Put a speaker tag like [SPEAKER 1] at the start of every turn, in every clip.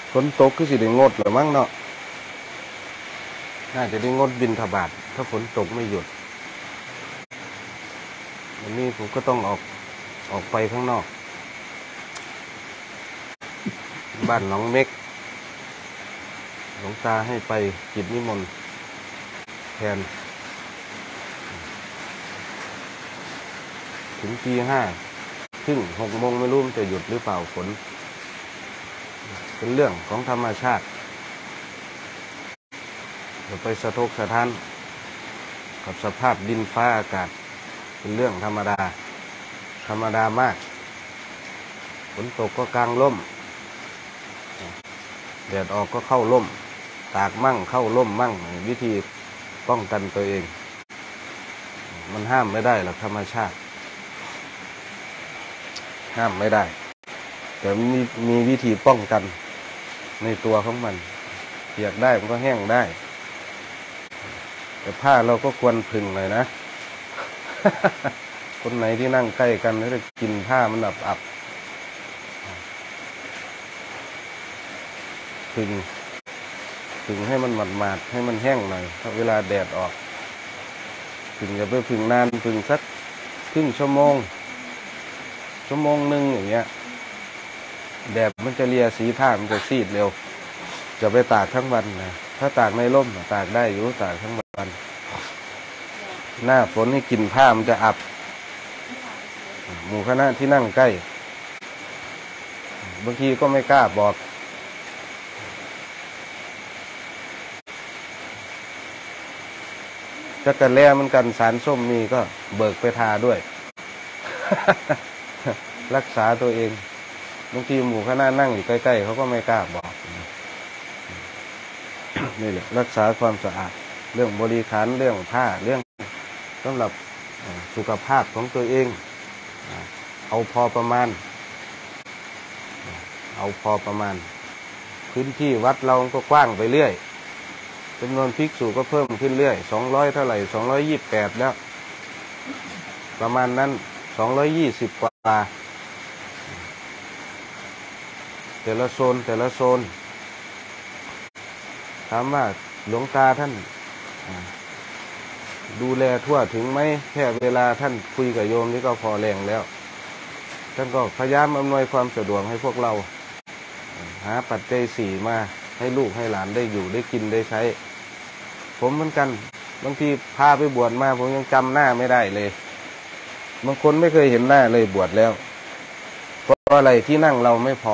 [SPEAKER 1] ฝนตกคือสิได้งดหรือมั้งเนาะน่าจะได้งดบิณฑบาตถ้าฝนตกไม่หยุดวันนี้ผมก็ต้องออกไปข้างนอกบ้านหนองเม็กหลวงตาให้ไปกิจนิมนต์แทนถึงตี 5 ครึ่ง 6 โมงไม่รู้มันจะหยุดหรือเปล่าฝนเป็นเรื่องของธรรมชาติอย่าไปสะทกสะท้านกับสภาพดินฟ้าอากาศเป็นเรื่องธรรมดามากฝนตกก็กางร่มแดดออกก็เข้าร่มตากมั่งเข้าร่มมั่งวิธีป้องกันตัวเองมันห้ามไม่ได้หรอกธรรมชาติห้ามไม่ได้แต่มีวิธีป้องกันในตัวของมันเปียกได้มันก็แห้งได้แต่ผ้าเราก็ควรพึงหน่อยนะ คนไหนที่นั่งใกล้กันแล้วจะกินผ้ามันอับพึงให้มันหมาดให้มันแห้งหน่อยถ้าเวลาแดดออกพึงอย่าไปพึงนานพึงสักครึ่งชั่วโมงนึงอย่างเงี้ยแดดมันจะเลียสีผ้ามันจะซีดเร็วจะไปตากทั้งวันนะถ้าตากในร่มตากได้อยู่ตากทั้งวันหน้าฝนให้กินผ้ามันจะอับหมู่คณะที่นั่งใกล้บางทีก็ไม่กล้าบอกจักรแล่มันกันสารส้มมีก็เบิกไปทาด้วย รักษาตัวเองบางทีหมู่คณะนั่งอยู่ใกล้ๆเขาก็ไม่กล้าบอก นี่แหละรักษาความสะอาดเรื่องบริขารเรื่องผ้าเรื่องสำหรับสุขภาพของตัวเองเอาพอประมาณพื้นที่วัดเราก็กว้างไปเรื่อยจำนวนภิกษุก็เพิ่มขึ้นเรื่อย200เท่าไหร่228แล้วประมาณนั้น220กว่าแต่ละโซนถามว่าหลวงตาท่านดูแลทั่วถึงไหมแค่เวลาท่านคุยกับโยมนี่ก็พอแรงแล้วท่านก็พยายามอำนวยความสะดวกให้พวกเราหาปัจจัย4มาให้ลูกให้หลานได้อยู่ได้กินได้ใช้ผมเหมือนกันบางทีพาไปบวชมาผมยังจำหน้าไม่ได้เลยบางคนไม่เคยเห็นหน้าเลยบวชแล้วเพราะอะไรที่นั่งเราไม่พ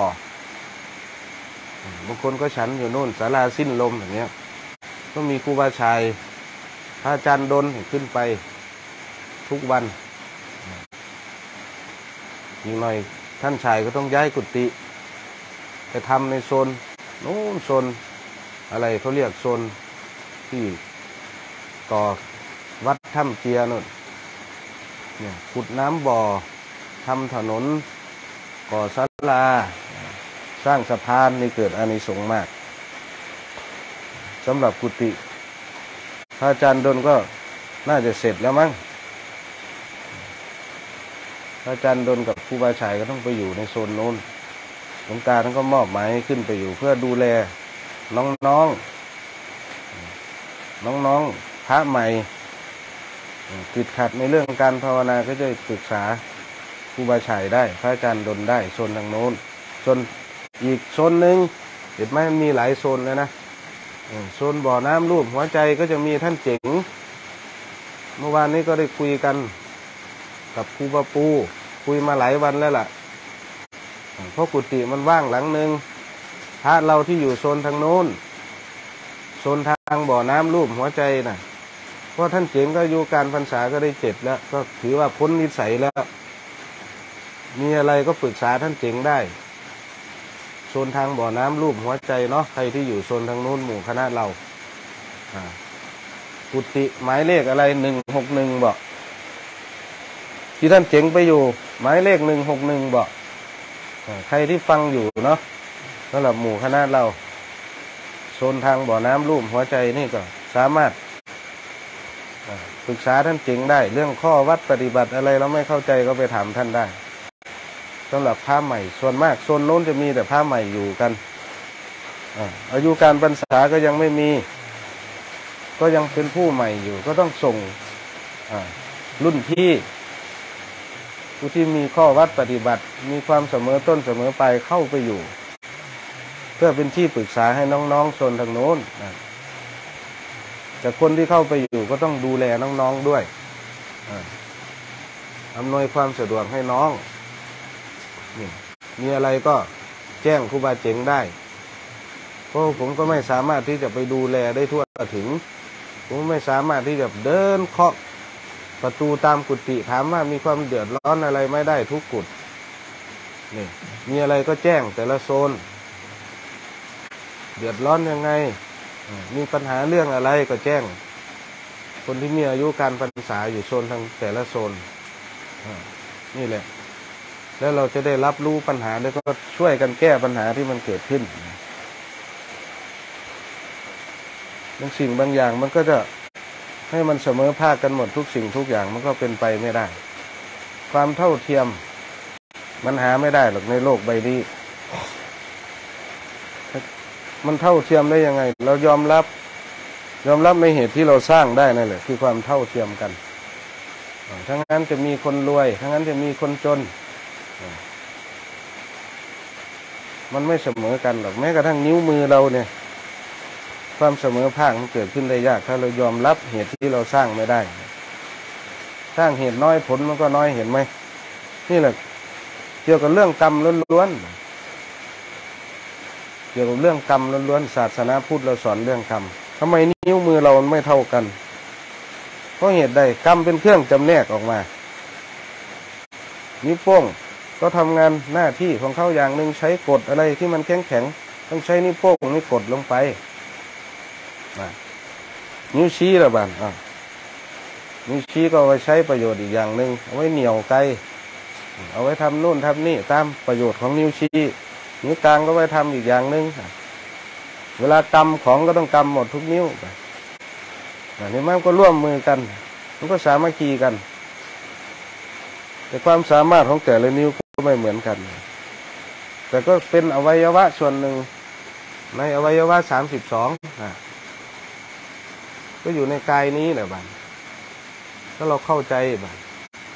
[SPEAKER 1] อบางคนก็ฉันอยู่โน่นศาลาสิ้นลมอย่างเงี้ยก็มีครูบาชัยพระอาจารย์ดลขึ้นไปทุกวันอีกหน่อยท่านชายก็ต้องย้ายกุฏิไปทำในโซนโน้นโซนอะไรเขาเรียกโซนที่ต่อวัดถ้ำเจียนู่นเนี่ยขุดน้ำบ่อทำถนนก่อศาลาสร้างสะพานนี่เกิดอานิสงส์มากสำหรับกุฏิพระอาจารย์ดลก็น่าจะเสร็จแล้วมั้งพระอาจารย์ดลกับครูบาชัยก็ต้องไปอยู่ในโซนโน้นหลวงตาท่านก็มอบหมายให้ขึ้นไปอยู่เพื่อดูแลน้องพระใหม่ติดขัดในเรื่องการภาวนาก็จะปรึกษาครูบาชัยได้พระอาจารย์ดลได้โซนทางโน้นโซนอีกโซนหนึ่งเห็นไหมมันมีหลายโซนเลยนะโซนบ่อน้ำรูปหัวใจก็จะมีท่านเจ๋งเมื่อวานนี้ก็ได้คุยกันกับครูบาปูคุยมาหลายวันแล้วล่ะเพราะกุฏิมันว่างหลังหนึ่งพระเราที่อยู่โซนทางโน้นโซนทางบ่อน้ำรูปหัวใจน่ะเพราะท่านเจ๋งก็อยู่การพรรษาก็ได้7แล้วก็ถือว่าพ้นนิสัยแล้วมีอะไรก็ปรึกษาท่านเจ๋งได้โซนทางบ่อน้ำรูปหัวใจเนาะใครที่อยู่โซนทางโน้นหมู่คณะเรากุฏิหมายเลขอะไร161บอกที่ท่านเจ๋งไปอยู่หมายเลข161บอกใครที่ฟังอยู่เนาะสำหรับหมู่คณะเราโซนทางบ่อน้ำรูปหัวใจนี่ก็สามารถปรึกษาท่านเจ๋งได้เรื่องข้อวัดปฏิบัติอะไรเราไม่เข้าใจก็ไปถามท่านได้สำหรับพระใหม่ส่วนมากโซนโน้นจะมีแต่พระใหม่อยู่กันอายุการพรรษาก็ยังไม่มีก็ยังเป็นผู้ใหม่อยู่ก็ต้องส่งรุ่นพี่ผู้ที่มีข้อวัดปฏิบัติมีความเสมอต้นเสมอปลายเข้าไปอยู่เพื่อเป็นที่ปรึกษาให้น้องๆโซนทางโน้นแต่คนที่เข้าไปอยู่ก็ต้องดูแลน้องๆด้วยอำนวยความสะดวกให้น้องมีอะไรก็แจ้งครูบาเจ๋งได้เพราะผมก็ไม่สามารถที่จะไปดูแลได้ทั่วถึงผมไม่สามารถที่จะเดินเคาะประตูตามกุฏิถามว่ามีความเดือดร้อนอะไรไม่ได้ทุกกุฏนี่มีอะไรก็แจ้งแต่ละโซนเดือดร้อนยังไงมีปัญหาเรื่องอะไรก็แจ้งคนที่มีอายุการพรรษาอยู่โซนทางแต่ละโซนนี่แหละแล้วเราจะได้รับรู้ปัญหาแล้วก็ช่วยกันแก้ปัญหาที่มันเกิดขึ้นบางสิ่งบางอย่างมันก็จะให้มันเสมอภาคกันหมดทุกสิ่งทุกอย่างมันก็เป็นไปไม่ได้ความเท่าเทียมมันหาไม่ได้หรอกในโลกใบนี้มันเท่าเทียมได้ยังไงเรายอมรับในเหตุที่เราสร้างได้นั่นแหละคือความเท่าเทียมกันทั้งนั้นจะมีคนรวยทั้งนั้นจะมีคนจนมันไม่เสมอกันหรอกแม้กระทั่งนิ้วมือเราเนี่ยความเสมอภาคมันเกิดขึ้นได้ยากถ้าเรายอมรับเหตุที่เราสร้างไม่ได้สร้างเหตุน้อยผลมันก็น้อยเห็นไหมนี่แหละเกี่ยวกับเรื่องกรรมล้วนๆเกี่ยวกับเรื่องกรรมล้วนๆศาสนาพุทธเราสอนเรื่องกรรมทำไมนิ้วมือเราไม่เท่ากันเพราะเหตุใดกรรมเป็นเครื่องจำแนกออกมานิ้วโป้งก็ทำงานหน้าที่ของเขาอย่างหนึ่งใช้กดอะไรที่มันแข็งต้องใช้นิ้วโป้งนี่กดลงไปนิ้วชี้ละบ้านนิ้วชี้ก็เอาไว้ใช้ประโยชน์อีกอย่างหนึ่งเอาไว้เหนี่ยวไกเอาไว้ทำนู่นทำนี่ตามประโยชน์ของนิ้วชี้นิ้วกลางก็ไว้ทำอีกอย่างหนึ่งเวลากำของก็ต้องกำหมดทุกนิ้วนี่มันก็ร่วมมือกันมันก็สามัคคีกันแต่ความสามารถของแต่ละนิ้วก็ไม่เหมือนกันแต่ก็เป็นอวัยวะส่วนหนึ่งในอวัยวะ32ก็อยู่ในกายนี้แหละบ้างถ้าเราเข้าใจบ้าง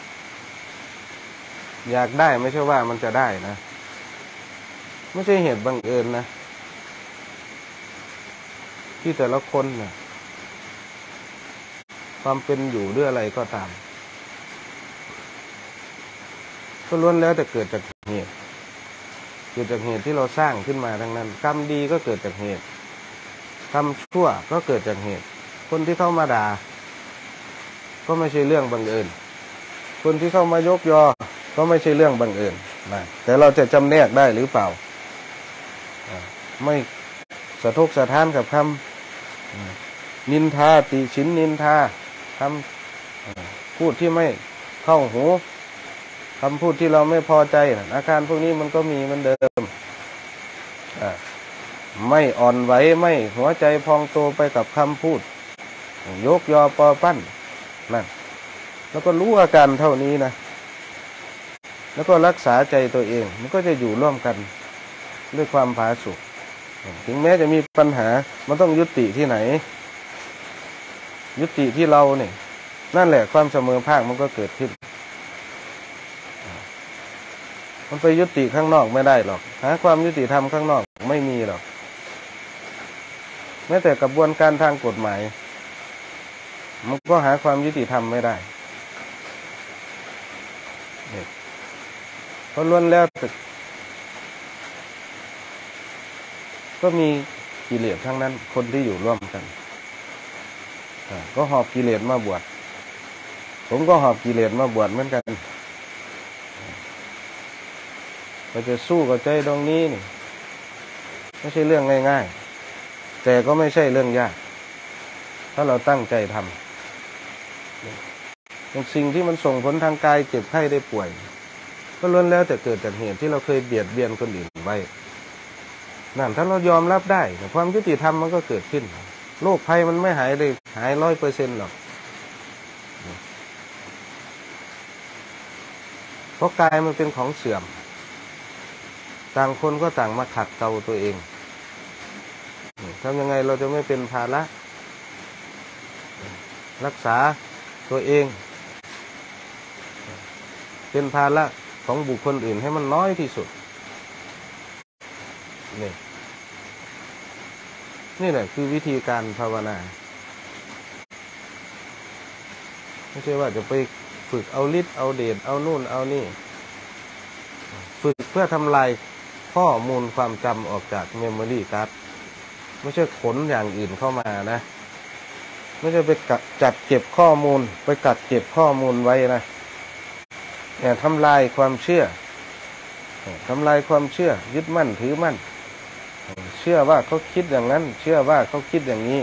[SPEAKER 1] อยากได้ไม่ใช่ว่ามันจะได้นะไม่ใช่เหตุบังเอิญนะที่แต่ละคนนะความเป็นอยู่ด้วยอะไรก็ตามก็ล้วนแล้วแต่เกิดจากเหตุที่เราสร้างขึ้นมาทั้งนั้นกรรมดีก็เกิดจากเหตุกรรมชั่วก็เกิดจากเหตุคนที่เข้ามาด่าก็ไม่ใช่เรื่องบังเอิญคนที่เข้ามายกยอก็ไม่ใช่เรื่องบังเอิญนะแต่เราจะจำแนกได้หรือเปล่าไม่สะทกสะท้านกับคำนินทาติฉินนินทาคำพูดที่ไม่เข้าหูคำพูดที่เราไม่พอใจอาการพวกนี้มันก็มีเหมือนเดิมไม่อ่อนไหวไม่หัวใจพองโตไปกับคำพูดยกยอปอปั้นนั่นแล้วก็รู้อาการเท่านี้นะแล้วก็รักษาใจตัวเองมันก็จะอยู่ร่วมกันด้วยความผาสุกถึงแม้จะมีปัญหามันต้องยุติที่ไหนยุติที่เราเนี่ยนั่นแหละความเสมอภาคมันก็เกิดขึ้นมันไปยุติข้างนอกไม่ได้หรอกหาความยุติธรรมข้างนอกไม่มีหรอกแม้แต่กระบวนการทางกฎหมายมันก็หาความยุติธรรมไม่ได้เพราะล้วนแล้วก็มีกิเลสทั้งนั้นคนที่อยู่ร่วมกันก็หอบกิเลสมาบวชผมก็หอบกิเลสมาบวชเหมือนกันเราจะสู้กับใจตรงนี้นี่ไม่ใช่เรื่องง่ายๆแต่ก็ไม่ใช่เรื่องยากถ้าเราตั้งใจทำสิ่งที่มันส่งผลทางกายเจ็บไข้ได้ป่วยก็ล้วนแล้วแต่เกิดจากเหตุที่เราเคยเบียดเบียนคนอื่นไว้นั่นถ้าเรายอมรับได้ความยุติธรรมมันก็เกิดขึ้นโรคภัยมันไม่หายเลยหาย100%หรอกเพราะกายมันเป็นของเสื่อมต่างคนก็ต่างมาขัดเกลาตัวเองำยังไงเราจะไม่เป็นภาระรักษาตัวเองเป็นภาระของบุคคลอื่นให้มันน้อยที่สุดนี่แหละคือวิธีการภาวนาไม่ใช่ว่าจะไปฝึกเอาฤทธิ์เอาเดชเอานู่นเอานี่ฝึกเพื่อทำลายข้อมูลความจำออกจากเมมโมรี่การ์ดไม่ใช่ขนอย่างอื่นเข้ามานะไม่ใช่ไปจัดเก็บข้อมูลไปกัดเก็บข้อมูลไว้นะเนี่ยทำลายความเชื่อทำลายความเชื่อยึดมั่นถือมั่นเชื่อว่าเขาคิดอย่างนั้นเชื่อว่าเขาคิดอย่างนี้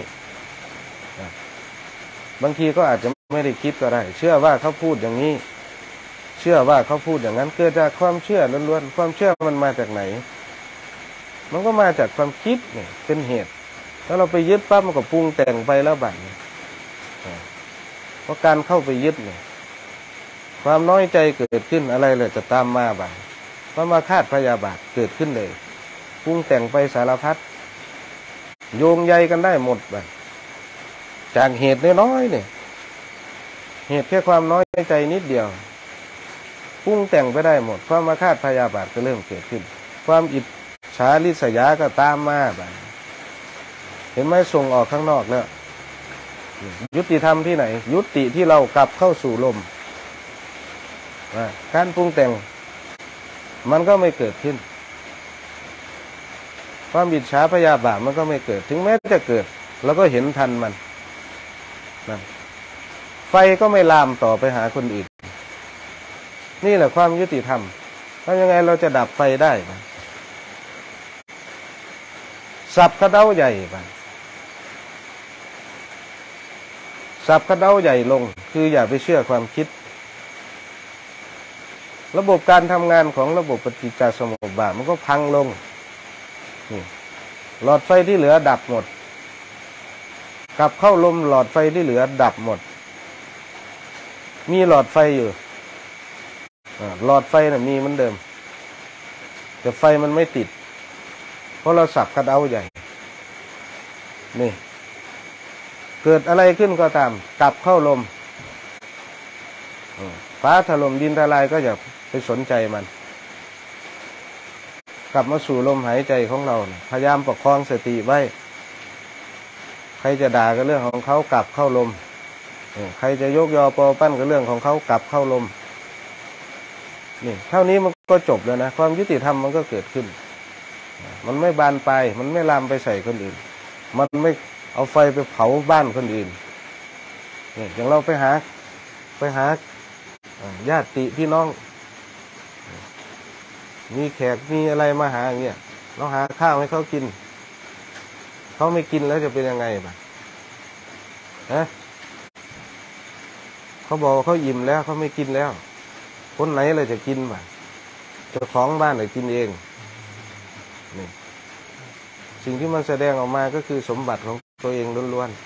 [SPEAKER 1] บางทีก็อาจจะไม่ได้คิดก็ได้เชื่อว่าเขาพูดอย่างนี้เชื่อว่าเขาพูดอย่างนั้นเกิดจากความเชื่อล้วนๆความเชื่อมันมาจากไหนมันก็มาจากความคิดเนี่ยเป็นเหตุถ้าเราไปยึดปั๊บมันก็ปรุงแต่งไปแล้วบัดนี้เพราะการเข้าไปยึดเนี่ยความน้อยใจเกิดขึ้นอะไรเลยจะตามมาบัดความอาฆาตพยาบาทเกิดขึ้นเลยปรุงแต่งไปสารพัดโยงใยกันได้หมดบัดจากเหตุน้อยๆเนี่ยเหตุแค่ความน้อยใจนิดเดียวปรุงแต่งไปได้หมดความอาฆาตพยาบาทก็เริ่มเกิดขึ้นความอิจฉาริษยาก็ตามมาบัดเห็นไหมส่งออกข้างนอกแล้วยุติธรรมที่ไหนยุติที่เรากลับเข้าสู่ลมการปรุงแต่งมันก็ไม่เกิดขึ้นความอิจฉาพยาบาทมันก็ไม่เกิดถึงแม้จะเกิดเราก็เห็นทันมันไฟก็ไม่ลามต่อไปหาคนอื่นนี่แหละความยุติธรรมทำยังไงเราจะดับไฟได้สับกระเด้าใหญ่ไปสับกระเด้าใหญ่ลงคืออย่าไปเชื่อความคิดระบบการทำงานของระบบปฏิจจสมุปบาทมันก็พังลงนี่หลอดไฟที่เหลือดับหมดกลับเข้าลมหลอดไฟที่เหลือดับหมดมีหลอดไฟอยู่หลอดไฟน่ะมีเหมือนเดิมแต่ไฟมันไม่ติดเพราะเราสับกระเด้าใหญ่นี่เกิดอะไรขึ้นก็ตามกลับเข้าลมฟ้าถล่มดินทลายก็อย่าไปสนใจมันกลับมาสู่ลมหายใจของเราพยายามประคองสติไว้ใครจะด่าก็เรื่องของเขากลับเข้าลมใครจะยกยอปอปั้นก็เรื่องของเขากลับเข้าลมนี่เท่านี้มันก็จบแล้วนะความยุติธรรมมันก็เกิดขึ้นมันไม่บานปลายมันไม่ลามไปใส่คนอื่นมันไม่เอาไฟไปเผาบ้านคนอื่นนี่อย่างเราไปหาญาติพี่น้องมีแขกมีอะไรมาหาอย่างเงี้ยเราหาข้าวให้เขากินเขาไม่กินแล้วจะเป็นยังไงบ้างเขาบอกเขาอิ่มแล้วเขาไม่กินแล้วคนไหนเลยจะกินบ้างเจ้าของบ้านเลยกินเองนี่สิ่งที่มันแสดงออกมาก็คือสมบัติของตัวเองล้วน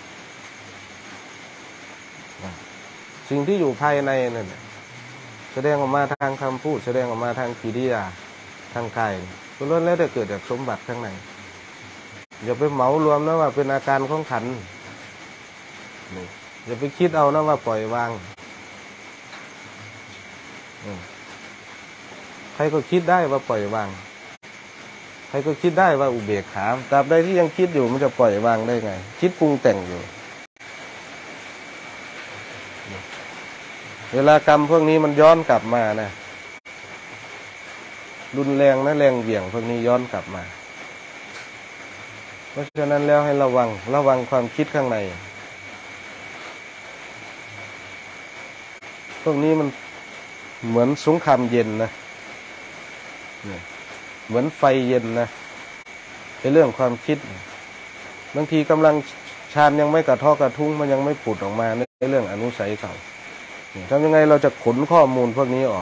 [SPEAKER 1] ๆสิ่งที่อยู่ภายในนั่นแสดงออกมาทางคำพูดแสดงออกมาทางกิริยาทางกายล้วนแล้วแต่เกิดจากสมบัติข้างในอย่าไปเหมารวมนะว่าเป็นอาการของขันธ์อย่าไปคิดเอานะว่าปล่อยวางใครก็คิดได้ว่าปล่อยวางใครก็คิดได้ว่าอุเบกขาตราบใดที่ยังคิดอยู่มันจะปล่อยวางได้ไงคิดปรุงแต่งอยู่เวลากรรมพวกนี้มันย้อนกลับมานะรุนแรงนะแรงเหวี่ยงพวกนี้ย้อนกลับมาเพราะฉะนั้นแล้วให้ระวังความคิดข้างในพวกนี้มันเหมือนสงครามเย็นนะเหมือนไฟเย็นนะเป็นเรื่องความคิดบางทีกำลังฌานยังไม่กระทอกระทุ้งมันยังไม่ผุดออกมาในเรื่องอนุสัยเก่าทำยังไงเราจะขนข้อมูลพวกนี้ออก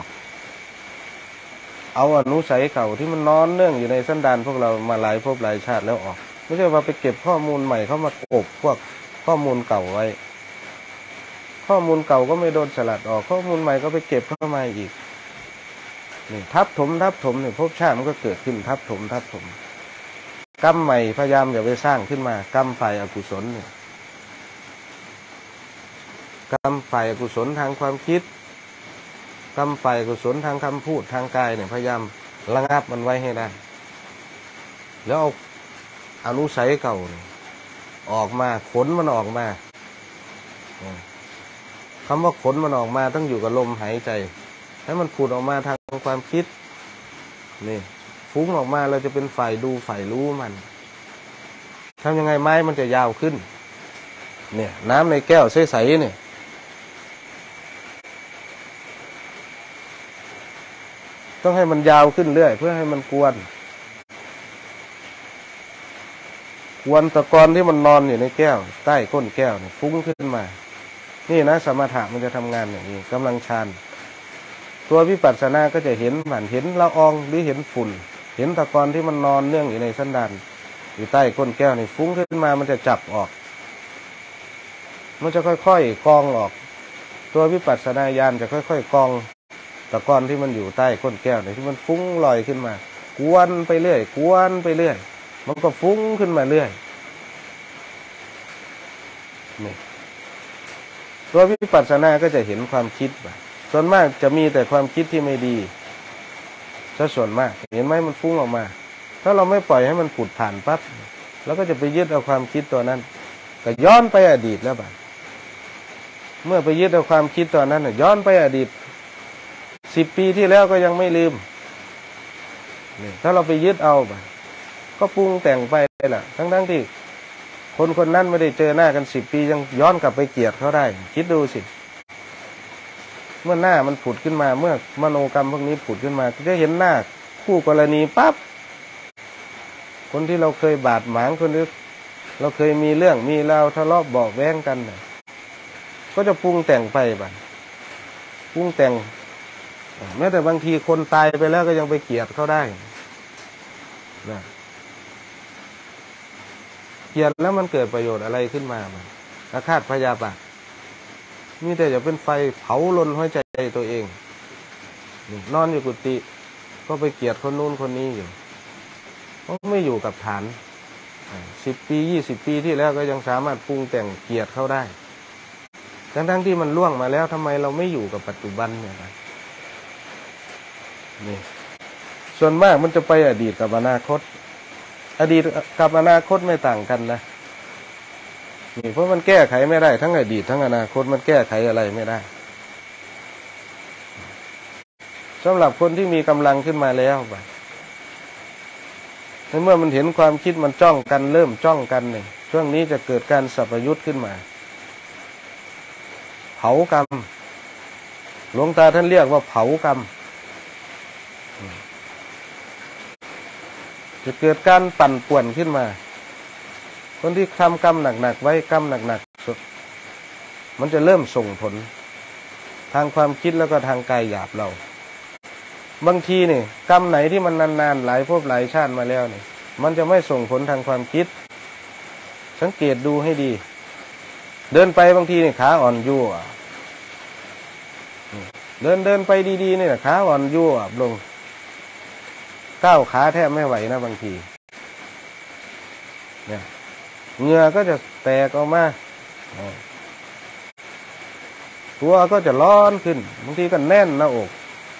[SPEAKER 1] เอาอนุสัยเก่าที่มันนอนเนื่องอยู่ในสันดานพวกเรามาหลายภพหลายชาติแล้วออกไม่ใช่ว่าไปเก็บข้อมูลใหม่เข้ามากบพวกข้อมูลเก่าไว้ข้อมูลเก่าก็ไม่โดนสลัดออกข้อมูลใหม่ก็ไปเก็บเข้ามาอีกนี่ทับถมเนี่ยภพชาติมันก็เกิดขึ้นทับถมกรรมใหม่พยายามอย่าไปสร้างขึ้นมากรรมฝ่ายอกุศลเนี่ยกรรมฝ่ายอกุศลทางความคิดกรรมฝ่ายอกุศลทางคำพูดทางกายเนี่ยพยายามระงับมันไว้ให้ได้แล้วเอาอนุสัยเก่าออกมาขนมันออกมาคำว่าขนมันออกมาต้องอยู่กับลมหายใจให้มันผุดออกมาทางความคิดนี่ฟุ้งออกมาเราจะเป็นฝ่ายดูฝ่ายรู้มันทำยังไงไม้มันจะยาวขึ้นเนี่ยน้ำในแก้วใสๆเนี่ยต้องให้มันยาวขึ้นเรื่อยเพื่อให้มันกวนตะกอนที่มันนอนอยู่ในแก้วใต้ก้นแก้วเนี่ยฟุ้งขึ้นมานี่นะสมถะมันจะทำงานอย่างนี้กำลังฌานตัววิปัสสนาก็จะเห็นละอองหรือเห็นฝุ่นเห็นตะกอนที่มันนอนเนื่องอยู่ในสันดานอยู่ใต้ก้นแก้วนี่ฟุ้งขึ้นมามันจะจับออกมันจะค่อยๆกองออกตัววิปัสสนาญาณจะค่อยๆกองตะกอนที่มันอยู่ใต้ก้นแก้วนี่ที่มันฟุ้งลอยขึ้นมากวนไปเรื่อยกวนไปเรื่อยมันก็ฟุ้งขึ้นมาเรื่อยนี่ตัววิปัสสนาก็จะเห็นความคิดส่วนมากจะมีแต่ความคิดที่ไม่ดีซะส่วนมากเห็นไหมมันฟุ้งออกมาถ้าเราไม่ปล่อยให้มันผุดผ่านปั๊บแล้วก็จะไปยึดเอาความคิดตัวนั้นก็ย้อนไปอดีตแล้วเมื่อไปยึดเอาความคิดตัวนั้นย้อนไปอดีต10 ปีที่แล้วก็ยังไม่ลืมนี่ถ้าเราไปยึดเอาก็ปรุงแต่งไปล่ะทั้งที่คนนั้นไม่ได้เจอหน้ากัน10 ปียังย้อนกลับไปเกลียดเขาได้คิดดูสิเมื่อหน้ามันผุดขึ้นมาเมื่อมโนกรรมพวกนี้ผุดขึ้นมาจะเห็นหน้าคู่กรณีปั๊บคนที่เราเคยบาดหมางคนที่เราเคยมีเรื่องมีราวทะเลาะเบาะแว้งกันก็จะปรุงแต่งไปปรุงแต่งแม้แต่บางทีคนตายไปแล้วก็ยังไปเกลียดเขาได้นะเกลียดแล้วมันเกิดประโยชน์อะไรขึ้นมาอาฆาตพยาบาทมีแต่จะเป็นไฟเผาลนหัวใจตัวเองนอนอยู่กุฏิก็ไปเกลียดคนนู้นคนนี้อยู่เพราะไม่อยู่กับฐาน10 ปี20 ปีที่แล้วก็ยังสามารถปรุงแต่งเกลียดเขาได้ทั้งที่มันล่วงมาแล้วทำไมเราไม่อยู่กับปัจจุบันเนี่ยนี่ส่วนมากมันจะไปอดีตกับอนาคตอดีตกับอนาคตไม่ต่างกันนะนี่เพราะมันแก้ไขไม่ได้ทั้งอดีตทั้งอนาคตมันแก้ไขอะไรไม่ได้สำหรับคนที่มีกำลังขึ้นมาแล้วเมื่อมันเห็นความคิดมันจ้องกันเริ่มจ้องกันเนี่ยช่วงนี้จะเกิดการสัพยุตขึ้นมาเผากรรมหลวงตาท่านเรียกว่าเผากรรมจะเกิดการปั่นป่วนขึ้นมาคนที่ทำกรรมหนักๆไว้กรรมหนักๆมันจะเริ่มส่งผลทางความคิดแล้วก็ทางกายหยาบเราบางทีนี่กรรมไหนที่มันนานๆหลายภพหลายชาติมาแล้วนี่มันจะไม่ส่งผลทางความคิดสังเกตดูให้ดีเดินไปบางทีนี่ขาอ่อนยั่วเดินไปดีๆนี่ขาอ่อนยั่วลงก้าวขาแทบไม่ไหวนะบางทีเนี่ยเหงื่อก็จะแตกออกมาตัวก็จะร้อนขึ้นบางทีก็แน่นหน้าอก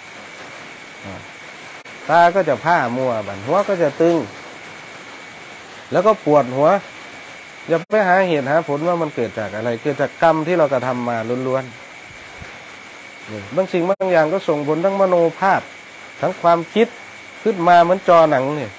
[SPEAKER 1] ตาก็จะผ้ามัวหัวก็จะตึงแล้วก็ปวดหัวอย่าไปหาเหตุหาผลว่ามันเกิดจากอะไรเกิดจากกรรมที่เรากระทำมาล้วนๆบางสิ่งบางอย่างก็ส่งผลทั้งมโนภาพทั้งความคิดขึ้นมาเหมือนจอหนังเนี่ย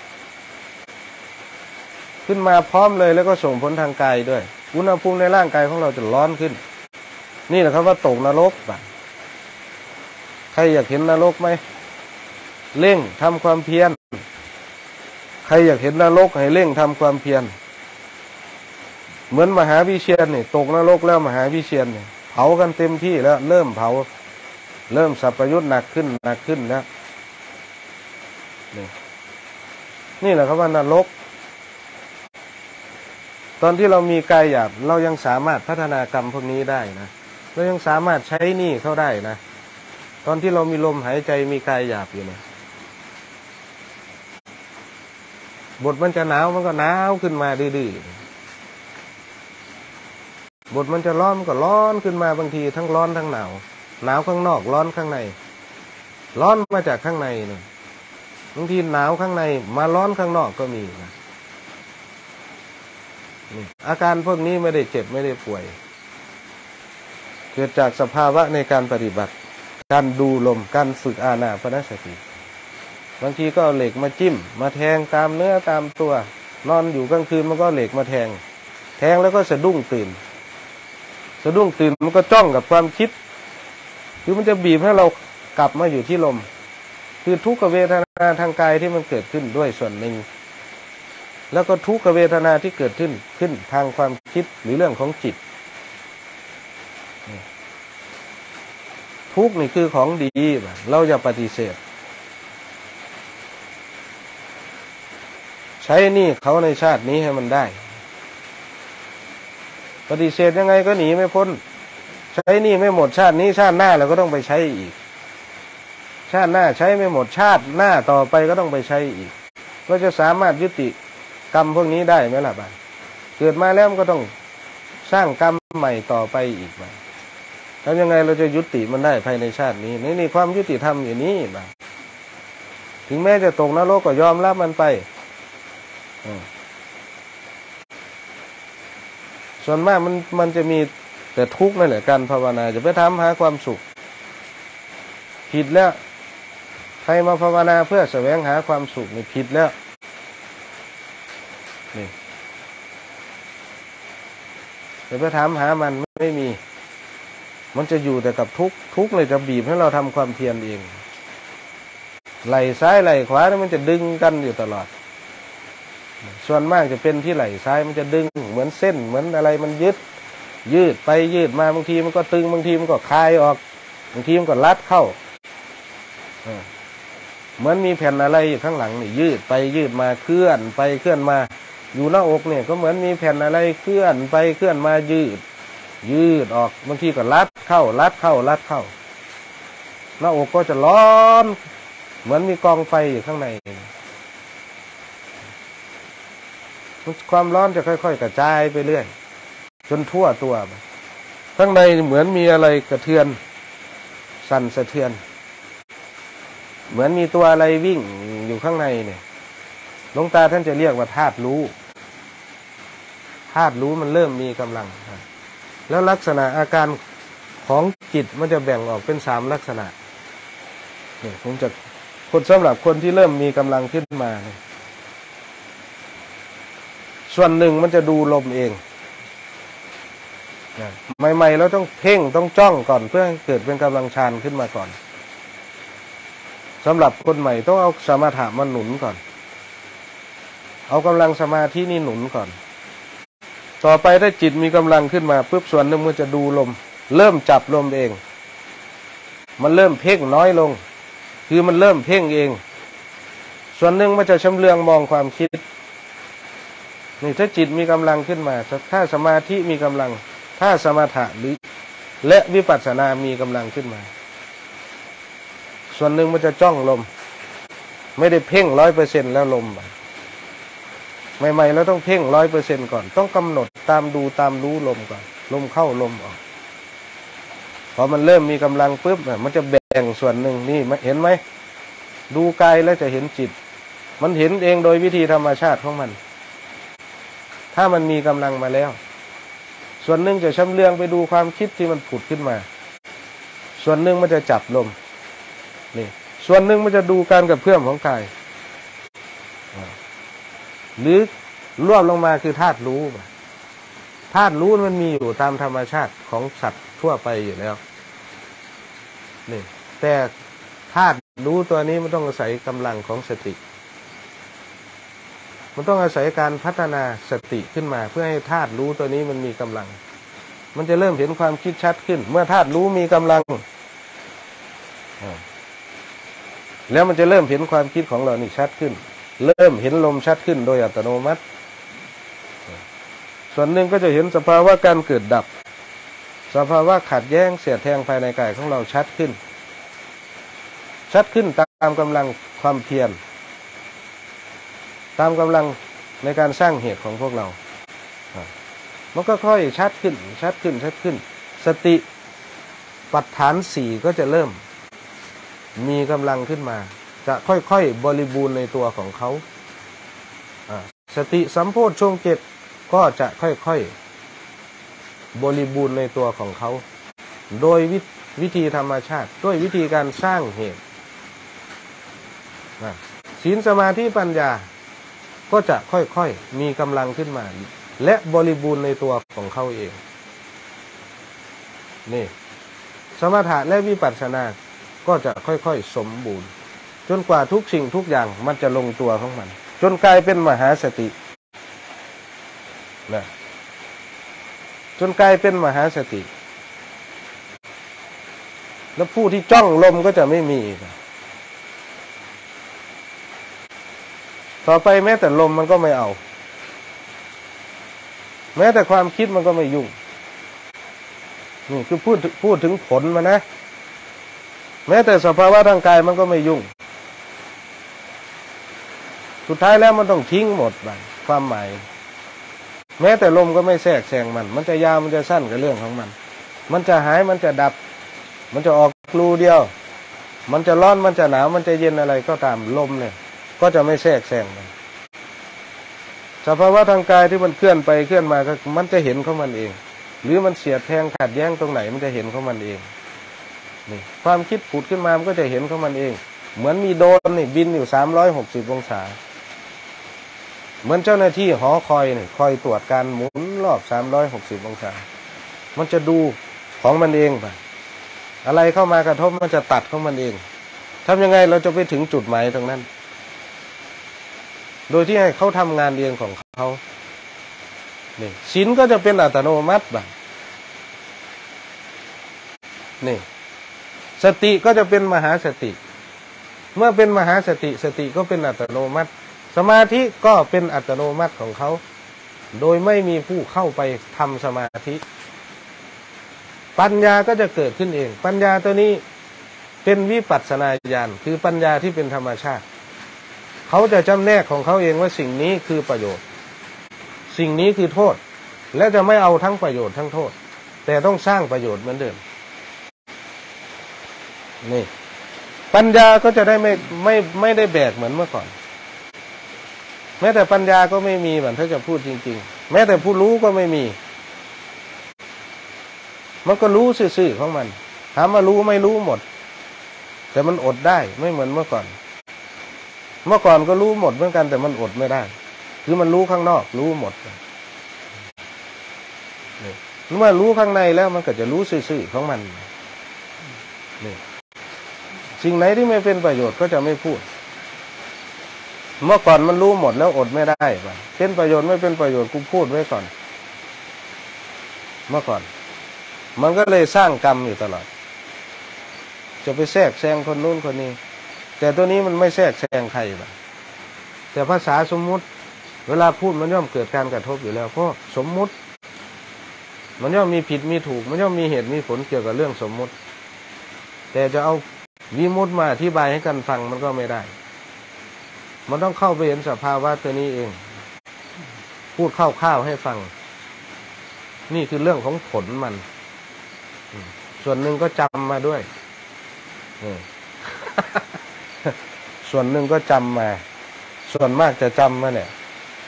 [SPEAKER 1] ขึ้นมาพร้อมเลยแล้วก็ส่งผลทางกายด้วยอุณหภูมิในร่างกายของเราจะร้อนขึ้นนี่แหละครับว่าตกนรกใครอยากเห็นนรกไหมเร่งทำความเพียรใครอยากเห็นนรกให้เร่งทำความเพียรเหมือนมหาวิเชียรนี่ตกนรกแล้วมหาวิเชียรนี่เผากันเต็มที่แล้วเริ่มเผาเริ่มสัพยุตหนักขึ้นแล้วนี่แหละครับว่านรกตอนที่เรามีกายหยาบเรายังสามารถพัฒนากรรมพวกนี้ได้นะเรายังสามารถใช้หนี้เขาได้นะตอนที่เรามีลมหายใจมีกายหยาบอยู่นะบทมันจะหนาวมันก็หนาวขึ้นมาดื้อๆบทมันจะร้อนมันก็ร้อนขึ้นมาบางทีทั้งร้อนทั้งหนาวหนาวข้างนอกร้อนข้างในร้อนมาจากข้างในเนี่ยบางทีหนาวข้างในมาร้อนข้างนอกก็มีนะอาการพวกนี้ไม่ได้เจ็บไม่ได้ป่วยเกิดจากสภาวะในการปฏิบัติการดูลมการฝึกอานาปานสติบางทีก็เอาเหล็กมาจิ้มมาแทงตามเนื้อตามตัวนอนอยู่กลางคืนมันก็เหล็กมาแทงแล้วก็สะดุ้งตื่นมันก็จ้องกับความคิดคือมันจะบีบให้เรากลับมาอยู่ที่ลมคือทุกขเวทนาทางกายที่มันเกิดขึ้นด้วยส่วนหนึ่งแล้วก็ทุกขเวทนาที่เกิดขึ้นทางความคิดหรือเรื่องของจิตทุกข์นี่คือของดีเราอย่าปฏิเสธใช้หนี้เขาในชาตินี้ให้มันได้ปฏิเสธยังไงก็หนีไม่พ้นใช้หนี้ไม่หมดชาตินี้ชาติหน้าเราก็ต้องไปใช้อีกชาติหน้าใช้ไม่หมดชาติหน้าต่อไปก็ต้องไปใช้อีกก็จะสามารถยุติกรรมพวกนี้ได้ไหมล่ะบ้างเกิดมาแล้วมันก็ต้องสร้างกรรมใหม่ต่อไปอีกบ้างแล้วยังไงเราจะยุติมันได้ภายในชาตินี้นี่ความยุติธรรมอยู่นี่บ้างถึงแม้จะตกนรกก็ยอมรับมันไปส่วนมากมันจะมีแต่ทุกข์นั่นแหละการภาวนาจะไปทำหาความสุขผิดแล้วใครมาภาวนาเพื่อแสวงหาความสุขนี่ผิดแล้วนี่จะไปถามหามันไม่มีมันจะอยู่แต่กับทุกข์เลยจะบีบให้เราทำความเพียรเองไหล่ซ้ายไหล่ขวาเนี่ยมันจะดึงกันอยู่ตลอดส่วนมากจะเป็นที่ไหล่ซ้ายมันจะดึงเหมือนเส้นเหมือนอะไรมันยืดไปยืดมาบางทีมันก็ตึงบางทีมันก็คลายออกบางทีมันก็รัดเข้าเหมือนมีแผ่นอะไรอยู่ข้างหลังนี่ยืดไปยืดมาเคลื่อนไปเคลื่อนมาอยู่หน้าอกเนี่ยก็เหมือนมีแผ่นอะไรเคลื่อนไปเคลื่อนมายืดออกบางทีก็รัดเข้าหน้าอกก็จะร้อนเหมือนมีกองไฟอยู่ข้างในความร้อนจะค่อยๆกระจายไปเรื่อยจนทั่วตัวข้างในเหมือนมีอะไรกระเทือนสั่นสะเทือนเหมือนมีตัวอะไรวิ่งอยู่ข้างในเนี่ยหลวงตาท่านจะเรียกว่าธาตุรู้มันเริ่มมีกำลังแล้วลักษณะอาการของจิตมันจะแบ่งออกเป็น3ลักษณะเนี่ยผมจะสำหรับคนที่เริ่มมีกำลังขึ้นมาเนี่ยส่วนหนึ่งมันจะดูลมเองใหม่ๆเราต้องเพ่งต้องจ้องก่อนเพื่อให้เกิดเป็นกำลังฌานขึ้นมาก่อนสำหรับคนใหม่ต้องเอาสมถะมาหนุนก่อนเอากำลังสมาธินี่หนุนก่อนต่อไปถ้าจิตมีกำลังขึ้นมาปุ๊บส่วนหนึ่งมันจะดูลมเริ่มจับลมเองมันเริ่มเพ่งน้อยลงคือมันเริ่มเพ่งเองส่วนหนึ่งมันจะชำเลืองมองความคิดนี่ถ้าจิตมีกำลังขึ้นมาถ้าสมาธิมีกำลังถ้าสมถะหรือและวิปัสสนามีกำลังขึ้นมาส่วนหนึ่งมันจะจ้องลมไม่ได้เพ่ง 100% แล้วลมใหม่ๆเราต้องเพ่ง 100% ก่อนต้องกำหนดตามดูตามรู้ลมก่อนลมเข้าลมออกพอมันเริ่มมีกำลังปุ๊บมันจะแบ่งส่วนหนึ่งนี่เห็นไหมดูกายแล้วจะเห็นจิตมันเห็นเองโดยวิธีธรรมชาติของมันถ้ามันมีกำลังมาแล้วส่วนหนึ่งจะชำเลืองไปดูความคิดที่มันผุดขึ้นมาส่วนหนึ่งมันจะจับลมนี่ส่วนหนึ่งมันจะดูการกระเพื่อมของกายหรือรวบลงมาคือธาตุรู้มันมีอยู่ตามธรรมชาติของสัตว์ทั่วไปอยู่แล้วนี่แต่ธาตุรู้ตัวนี้มันต้องอาศัยกำลังของสติมันต้องอาศัยการพัฒนาสติขึ้นมาเพื่อให้ธาตุรู้ตัวนี้มันมีกำลังมันจะเริ่มเห็นความคิดชัดขึ้นเมื่อธาตุรู้มีกำลังแล้วมันจะเริ่มเห็นความคิดของเรานี่ชัดขึ้นเริ่มเห็นลมชัดขึ้นโดยอัตโนมัติส่วนหนึ่งก็จะเห็นสภาวะการเกิดดับสภาวะขัดแย้งเสียดแทงภายในกายของเราชัดขึ้นตามกำลังความเพียรตามกำลังในการสร้างเหตุของพวกเรามันก็ค่อยชัดขึ้นชัดขึ้นชัดขึ้นสติปัฏฐานสี่ก็จะเริ่มมีกำลังขึ้นมาจะค่อยๆบริบูรณ์ในตัวของเขาสติสัมโพชฌงค์เจ็ดก็จะค่อยๆบริบูรณ์ในตัวของเขาโดยวิธีธรรมชาติด้วยวิธีการสร้างเหตุศีลสมาธิปัญญาก็จะค่อยๆมีกำลังขึ้นมาและบริบูรณ์ในตัวของเขาเองนี่สมถะและวิปัสสนาก็จะค่อยๆสมบูรณ์จนกว่าทุกสิ่งทุกอย่างมันจะลงตัวของมันจนกลายเป็นมหาสตินะจนกลายเป็นมหาสติแล้วผู้ที่จ้องลมก็จะไม่มีอีกต่อไปแม้แต่ลมมันก็ไม่เอาแม้แต่ความคิดมันก็ไม่ยุ่งนี่คือพูดถึงผลมันนะแม้แต่สภาวะทางกายมันก็ไม่ยุ่งสุดท้ายแล้วมันต้องทิ้งหมดไปความหมายแม้แต่ลมก็ไม่แทรกแซงมันจะยาวมันจะสั้นกับเรื่องของมันจะหายมันจะดับมันจะออกรูเดียวมันจะร้อนมันจะหนาวมันจะเย็นอะไรก็ตามลมเนี่ยก็จะไม่แทรกแซงสภาวะทางกายที่มันเคลื่อนไปเคลื่อนมาก็มันจะเห็นของมันเองหรือมันเสียดแทงขัดแย้งตรงไหนมันจะเห็นของมันเองนี่ความคิดผุดขึ้นมามันก็จะเห็นของมันเองเหมือนมีโดรนนี่บินอยู่360องศาเหมือนเจ้าหน้าที่หอคอยนี่คอยตรวจการหมุนรอบ360องศามันจะดูของมันเองไปอะไรเข้ามากระทบมันจะตัดของมันเองทำยังไงเราจะไปถึงจุดหมายตรงนั้นโดยที่ให้เขาทำงานเองของเขานี่ศีลก็จะเป็นอัตโนมัติบ้างนี่สติก็จะเป็นมหาสติเมื่อเป็นมหาสติสติก็เป็นอัตโนมัติสมาธิก็เป็นอัตโนมัติของเขาโดยไม่มีผู้เข้าไปทำสมาธิปัญญาก็จะเกิดขึ้นเองปัญญาตัวนี้เป็นวิปัสสนาญาณคือปัญญาที่เป็นธรรมชาติเขาจะจำแนกของเขาเองว่าสิ่งนี้คือประโยชน์สิ่งนี้คือโทษและจะไม่เอาทั้งประโยชน์ทั้งโทษแต่ต้องสร้างประโยชน์เหมือนเดิมนี่ปัญญาก็จะได้ไม่ได้แบกเหมือนเมื่อก่อนแม้แต่ปัญญาก็ไม่มีเหมือนถ้าจะพูดจริงๆแม้แต่ผู้รู้ก็ไม่มีมันก็รู้ซื่อๆของมันถามว่ารู้ไม่รู้หมดแต่มันอดได้ไม่เหมือนเมื่อก่อนก็รู้หมดเหมือนกันแต่มันอดไม่ได้คือมันรู้ข้างนอกรู้หมดเมื่อรู้ข้างในแล้วมันก็จะรู้ซื่อๆของมันนี่สิ่งไหนที่ไม่เป็นประโยชน์ก็จะไม่พูดเมื่อก่อนมันรู้หมดแล้วอดไม่ได้ป่ะเป็นประโยชน์ไม่เป็นประโยชน์กูพูดไว้ก่อนเมื่อก่อนมันก็เลยสร้างกรรมอยู่ตลอดจะไปแทรกแซงคนนู้นคนนี้แต่ตัวนี้มันไม่แทรกแซงใครป่ะแต่ภาษาสมมุติเวลาพูดมันย่อมเกิดการกระทบอยู่แล้วเพราะสมมุติมันย่อมมีผิดมีถูกมันย่อมมีเหตุมีผลเกี่ยวกับเรื่องสมมุติแต่จะเอาวิมุตติมาอธิบายให้กันฟังมันก็ไม่ได้มันต้องเข้าไปเห็นสภาวะตัวนี้เองพูดคร่าวๆให้ฟังนี่คือเรื่องของผลมันส่วนหนึ่งก็จำมาด้วยส่วนหนึ่งก็จำมาส่วนมากจะจำมาเนี่ย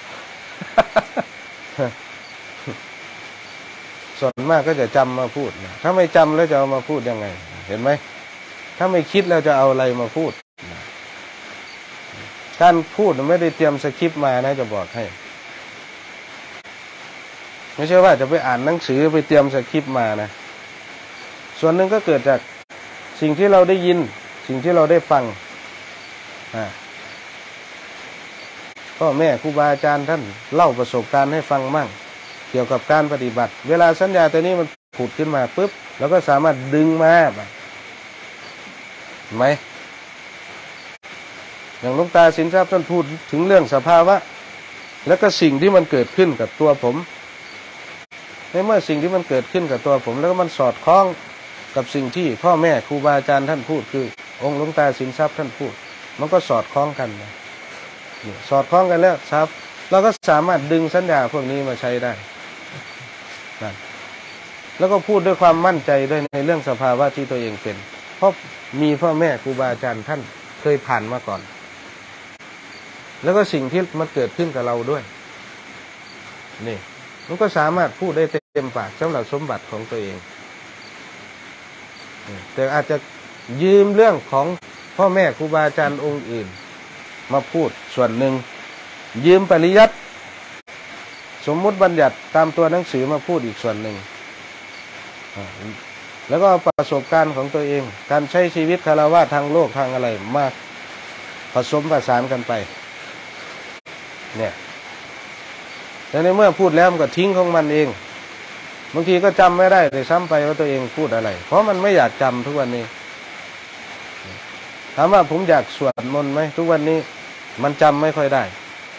[SPEAKER 1] ส่วนมากก็จะจำมาพูดถ้าไม่จำแล้วจะเอามาพูดยังไงเห็นไหมถ้าไม่คิดแล้วจะเอาอะไรมาพูดการพูดไม่ได้เตรียมสคริปต์มานะจะบอกให้ไม่ใช่ว่าจะไปอ่านหนังสือไปเตรียมสคริปต์มานะส่วนหนึ่งก็เกิดจากสิ่งที่เราได้ยินสิ่งที่เราได้ฟังพ่อแม่ครูบาอาจารย์ท่านเล่าประสบการณ์ให้ฟังมั่งเกี่ยวกับการปฏิบัติเวลาสัญญาตัวนี้มันผุดขึ้นมาปุ๊บเราก็สามารถดึงมาเห็นไหมอย่างหลวงตาสินทรัพย์ท่านพูดถึงเรื่องสภาวะแล้วก็สิ่งที่มันเกิดขึ้นกับตัวผมในเมื่อสิ่งที่มันเกิดขึ้นกับตัวผมแล้วก็มันสอดคล้องกับสิ่งที่พ่อแม่ครูบาอาจารย์ท่านพูดคือองค์หลวงตาสินทรัพย์ท่านพูดมันก็สอดคล้องกันนะสอดคล้องกันแล้วครับเราก็สามารถดึงสัญญาพวกนี้มาใช้ได้นะแล้วก็พูดด้วยความมั่นใจด้วยในเรื่องสภาวะที่ตัวเองเป็นเพราะมีพ่อแม่ครูบาอาจารย์ท่านเคยผ่านมาก่อนแล้วก็สิ่งที่มันเกิดขึ้นกับเราด้วยนี่มันก็สามารถพูดได้เต็มปากสำหรับสมบัติของตัวเองแต่อาจจะยืมเรื่องของพ่อแม่ครูบาอาจารย์องค์อื่นมาพูดส่วนหนึ่งยืมปริยัติสมมุติบัญญัติตามตัวหนังสือมาพูดอีกส่วนหนึ่งแล้วก็ประสบการณ์ของตัวเองการใช้ชีวิตคฤหัสถ์ทางโลกทางอะไรมาผสมผสานกันไปเนี่ยแต่ในเมื่อพูดแล้วมันก็ทิ้งของมันเองบางทีก็จำไม่ได้เลยซ้ำไปว่าตัวเองพูดอะไรเพราะมันไม่อยากจำทุกวันนี้ถามว่าผมอยากสวดมนต์ไหมทุกวันนี้มันจำไม่ค่อยได้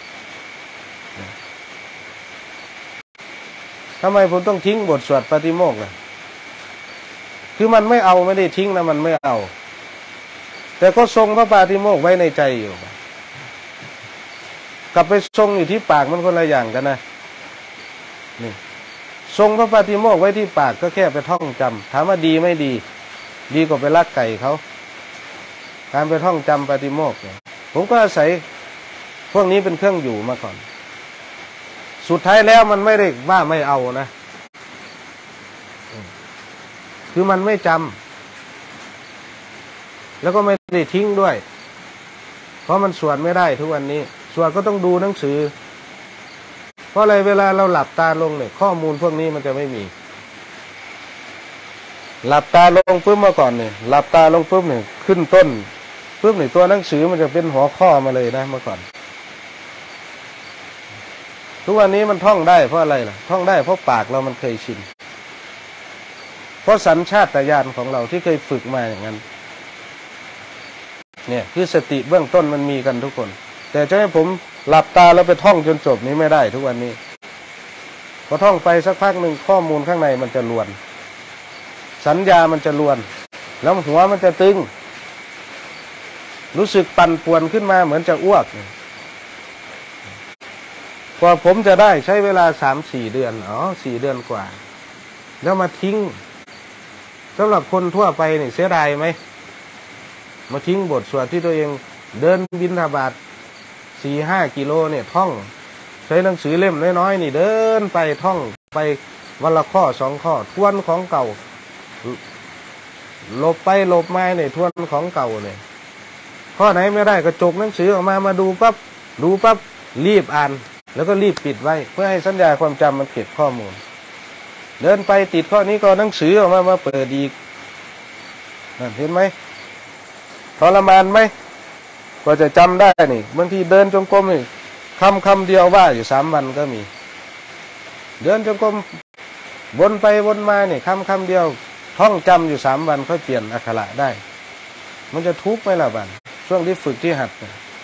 [SPEAKER 1] ทำไมผมต้องทิ้งบทสวดปาฏิโมกข์ล่ะคือมันไม่เอาไม่ได้ทิ้งนะมันไม่เอาแต่ก็ทรงพระปาฏิโมกข์ไว้ในใจอยู่กลับไปทรงอยู่ที่ปากมันคนละอย่างกันนะนี่ทรงพระปาฏิโมกข์ไว้ที่ปากก็แค่ไปท่องจำถามว่าดีไม่ดีดีกว่าไปลักไก่เขาการไปท่องจำปาฏิโมกข์เนี่ยผมก็อาศัยพวกนี้เป็นเครื่องอยู่มาก่อนสุดท้ายแล้วมันไม่ได้ว่าไม่เอานะคือมันไม่จำแล้วก็ไม่ได้ทิ้งด้วยเพราะมันสวดไม่ได้ทุกวันนี้สวดก็ต้องดูหนังสือเพราะอะไรเวลาเราหลับตาลงเนี่ยข้อมูลพวกนี้มันจะไม่มีหลับตาลงปุ๊บเมื่อก่อนเนี่ยหลับตาลงปุ๊บเนี่ยขึ้นต้นปุ๊บเนี่ยตัวหนังสือมันจะเป็นหัวข้อมาเลยนะเมื่อก่อนทุกวันนี้มันท่องได้เพราะอะไรล่ะท่องได้เพราะปากเรามันเคยชินเพราะสัญชาตญาณของเราที่เคยฝึกมาอย่างนั้นเนี่ยคือสติเบื้องต้นมันมีกันทุกคนแต่จะให้ผมหลับตาแล้วไปท่องจนจบนี้ไม่ได้ทุกวันนี้พอท่องไปสักพักหนึ่งข้อมูลข้างในมันจะลวนสัญญามันจะลวนแล้วหัวมันจะตึงรู้สึกปั่นป่วนขึ้นมาเหมือนจะอ้วกกว่าผมจะได้ใช้เวลา3-4 เดือน4 เดือนกว่าแล้วมาทิ้งสำหรับคนทั่วไปนี่เสียดายไหมมาทิ้งบทสวดที่ตัวเองเดินบิณฑบาต4-5 กิโลเนี่ยท่องใช้หนังสือเล่มน้อยๆนี่เดินไปท่องไปวันละข้อ2 ข้อทวนของเก่าหลบไปหลบมาเนี่ยทวนของเก่าเนี่ยข้อไหนไม่ได้ก็จกหนังสือออกมาดูปั๊บรีบอ่านแล้วก็รีบปิดไว้เพื่อให้สัญญาความจำมันเก็บข้อมูลเดินไปติดข้อนี้ก็หนังสือออกมาเปิดอีกเห็นไหมทรมานไหมกว่าจะจำได้นี่บางทีเดินจงกรมนี่คำเดียวว่าอยู่3 วันก็มีเดินจงกรมวนไปวนมาเนี่ยคำเดียวท่องจำอยู่3 วันค่อยเปลี่ยนอักขระได้มันจะทุกข์ไหมล่ะบ้านช่วงที่ฝึกที่หัด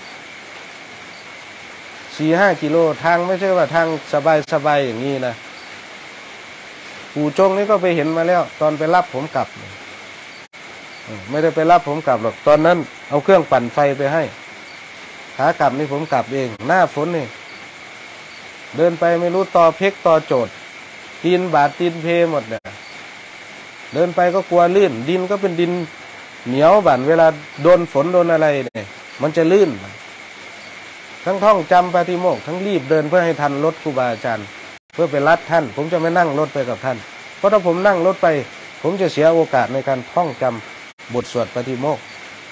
[SPEAKER 1] 4-5 กิโลทางไม่ใช่ว่าทางสบายอย่างนี้นะปู่จงนี่ก็ไปเห็นมาแล้วตอนไปรับผมกลับไม่ได้ไปรับผมกลับหรอกตอนนั้นเอาเครื่องปั่นไฟไปให้ขากลับนี่ผมกลับเองหน้าฝนนี่เดินไปไม่รู้ต่อเพกต่อโจดตีนบาดตีนเพหมดเนี่ยเดินไปก็กลัวลื่นดินก็เป็นดินเหนียวบั่นเวลาโดนฝนโดนอะไรเนี่ยมันจะลื่นทั้งท่องจำปาฏิโมกข์ทั้งรีบเดินเพื่อให้ทันรถครูบาอาจารย์เพื่อไปรัดท่านผมจะไม่นั่งรถไปกับท่านเพราะถ้าผมนั่งรถไปผมจะเสียโอกาสในการท่องจำบทสวดปาฏิโมกข์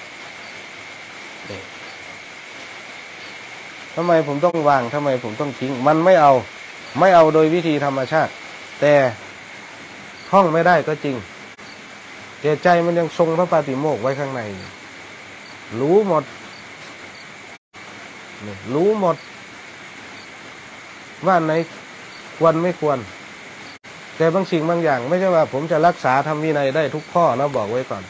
[SPEAKER 1] ทำไมผมต้องวางทำไมผมต้องทิ้งมันไม่เอาโดยวิธีธรรมชาติแต่ท่องไม่ได้ก็จริงแต่ใจมันยังทรงพระปาฏิโมกข์ไว้ข้างในรู้หมดว่าไหนควรไม่ควรแต่บางสิ่งบางอย่างไม่ใช่ว่าผมจะรักษาธรรมวินัยได้ทุกข้อนะบอกไว้ก่อน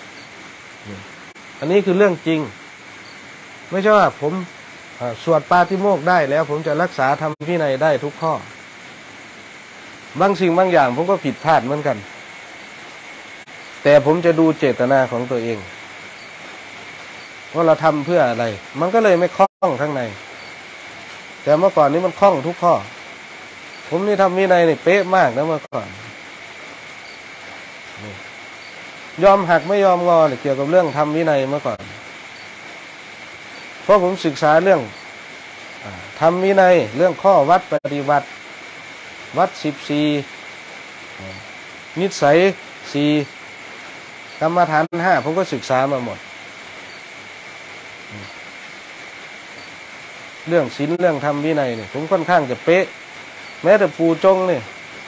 [SPEAKER 1] อันนี้คือเรื่องจริงไม่ใช่ว่าผมสวดปาฏิโมกข์ได้แล้วผมจะรักษาธรรมวินัยได้ทุกข้อบางสิ่งบางอย่างผมก็ผิดพลาดเหมือนกันแต่ผมจะดูเจตนาของตัวเองว่าเราทำเพื่ออะไรมันก็เลยไม่ครล่องข้างในแต่เมื่อก่อนนี้มันคล่องทุกข้อผมนี่ทำวินัยนี่เป๊ะมากนะเมื่อก่อนยอมหักไม่ยอมงอเนี่ยเกี่ยวกับเรื่องทำวินัยเมื่อก่อนเพราะผมศึกษาเรื่องทำวินัยเรื่องข้อวัดปฏิบัติวัด14นิสัย4กรรมฐาน5ผมก็ศึกษามาหมดเรื่องศีลเรื่องธรรมวินัยเนี่ยผมค่อนข้างจะเป๊ะแม้แต่ปู่จงเนี่ย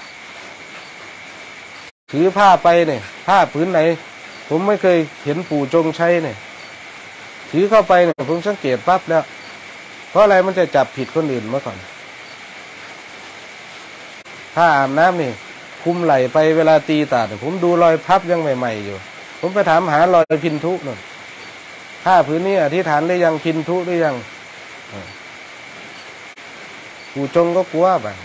[SPEAKER 1] ถือผ้าไปเนี่ยผ้าผืนไหนผมไม่เคยเห็นปู่จงใช้เนี่ยถือเข้าไปเนี่ยผมสังเกตปั๊บแล้วเพราะอะไรมันจะจับผิดคนอื่นเมื่อก่อนผ้าอาบน้ำนี่คุมไหลไปเวลาตีตาดผมดูรอยพับยังใหม่ๆอยู่ผมไปถามหารอยพินทุนั่นผ้าผืนนี้อธิษฐานได้ยังพินทุได้ยังปู่จงก็กลัวแบบ